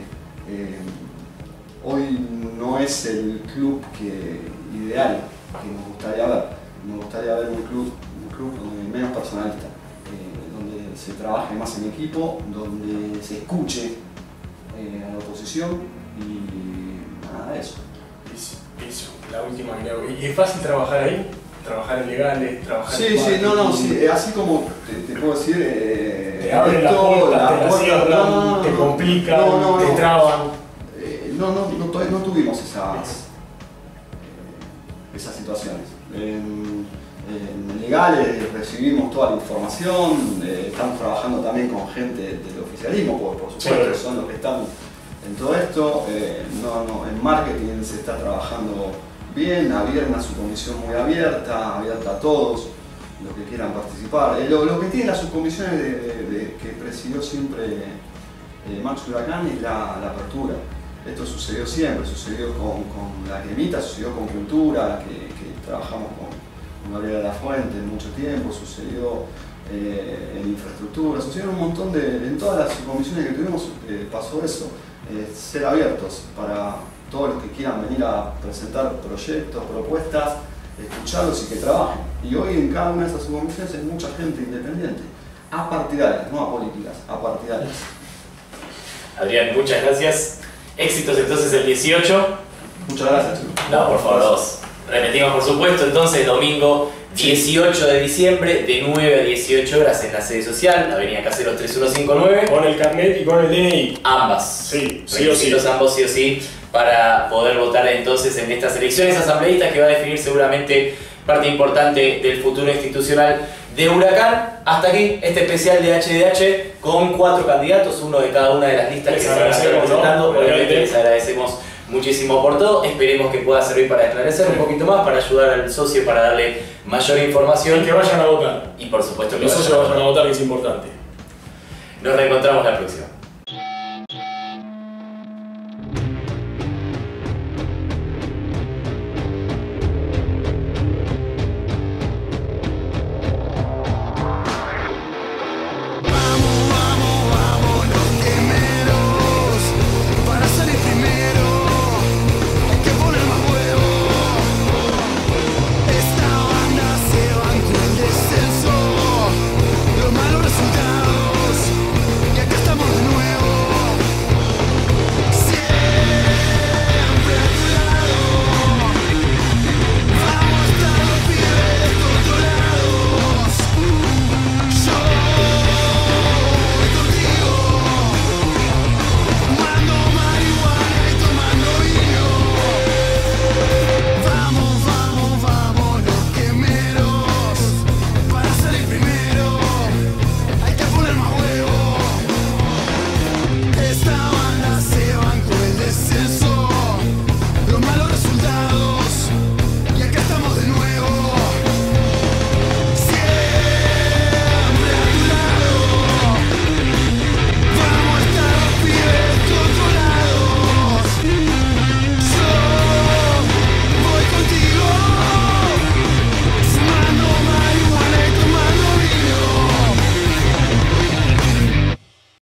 hoy no es el club ideal que nos gustaría ver. Me gustaría ver un club menos personalista, donde se trabaje más en equipo, donde se escuche a la oposición y nada de eso. Eso, la última que le hago. ¿Y es fácil trabajar ahí? ¿Trabajar en legales? ¿Trabajar en sí, así como te puedo decir... te abren la puerta, te cierran, te complican, te traban. No tuvimos esas situaciones. En legales recibimos toda la información, estamos trabajando también con gente del oficialismo, por supuesto, son los que están en todo esto. En marketing se está trabajando bien, abierta su comisión muy abierta a todos los que quieran participar. Lo que tiene las subcomisiones que presidió siempre Max Huracán es la apertura. Esto sucedió siempre, sucedió con la Cremita, sucedió con Cultura, que trabajamos con Gabriela de la Fuente mucho tiempo, sucedió en infraestructura, sucedió un montón en todas las subcomisiones que tuvimos pasó eso, ser abiertos para todos los que quieran venir a presentar proyectos, propuestas, escucharlos y que trabajen. Y hoy en cada una de esas subcomisiones hay mucha gente independiente, apartidarias, no apolíticas, apartidarias. Adrián, muchas gracias. Éxitos entonces el 18. Muchas gracias, chicos. No, por favor, dos. Repetimos por supuesto, entonces domingo 18 de diciembre de 9 a 18 horas en la sede social, Avenida Caseros 3159. Con el carnet y con el DNI. Ambas. Sí, sí o sí. Ambos sí o sí, para poder votar entonces en estas elecciones asambleístas que va a definir seguramente parte importante del futuro institucional de Huracán. Hasta aquí este especial de HDH con 4 candidatos, uno de cada una de las listas que se van a estar presentando. Obviamente les agradecemos muchísimo por todo, esperemos que pueda servir para esclarecer un poquito más, para ayudar al socio, para darle mayor información. Y que vayan a votar. Y por supuesto que los socios vayan a votar, que es importante. Nos reencontramos la próxima.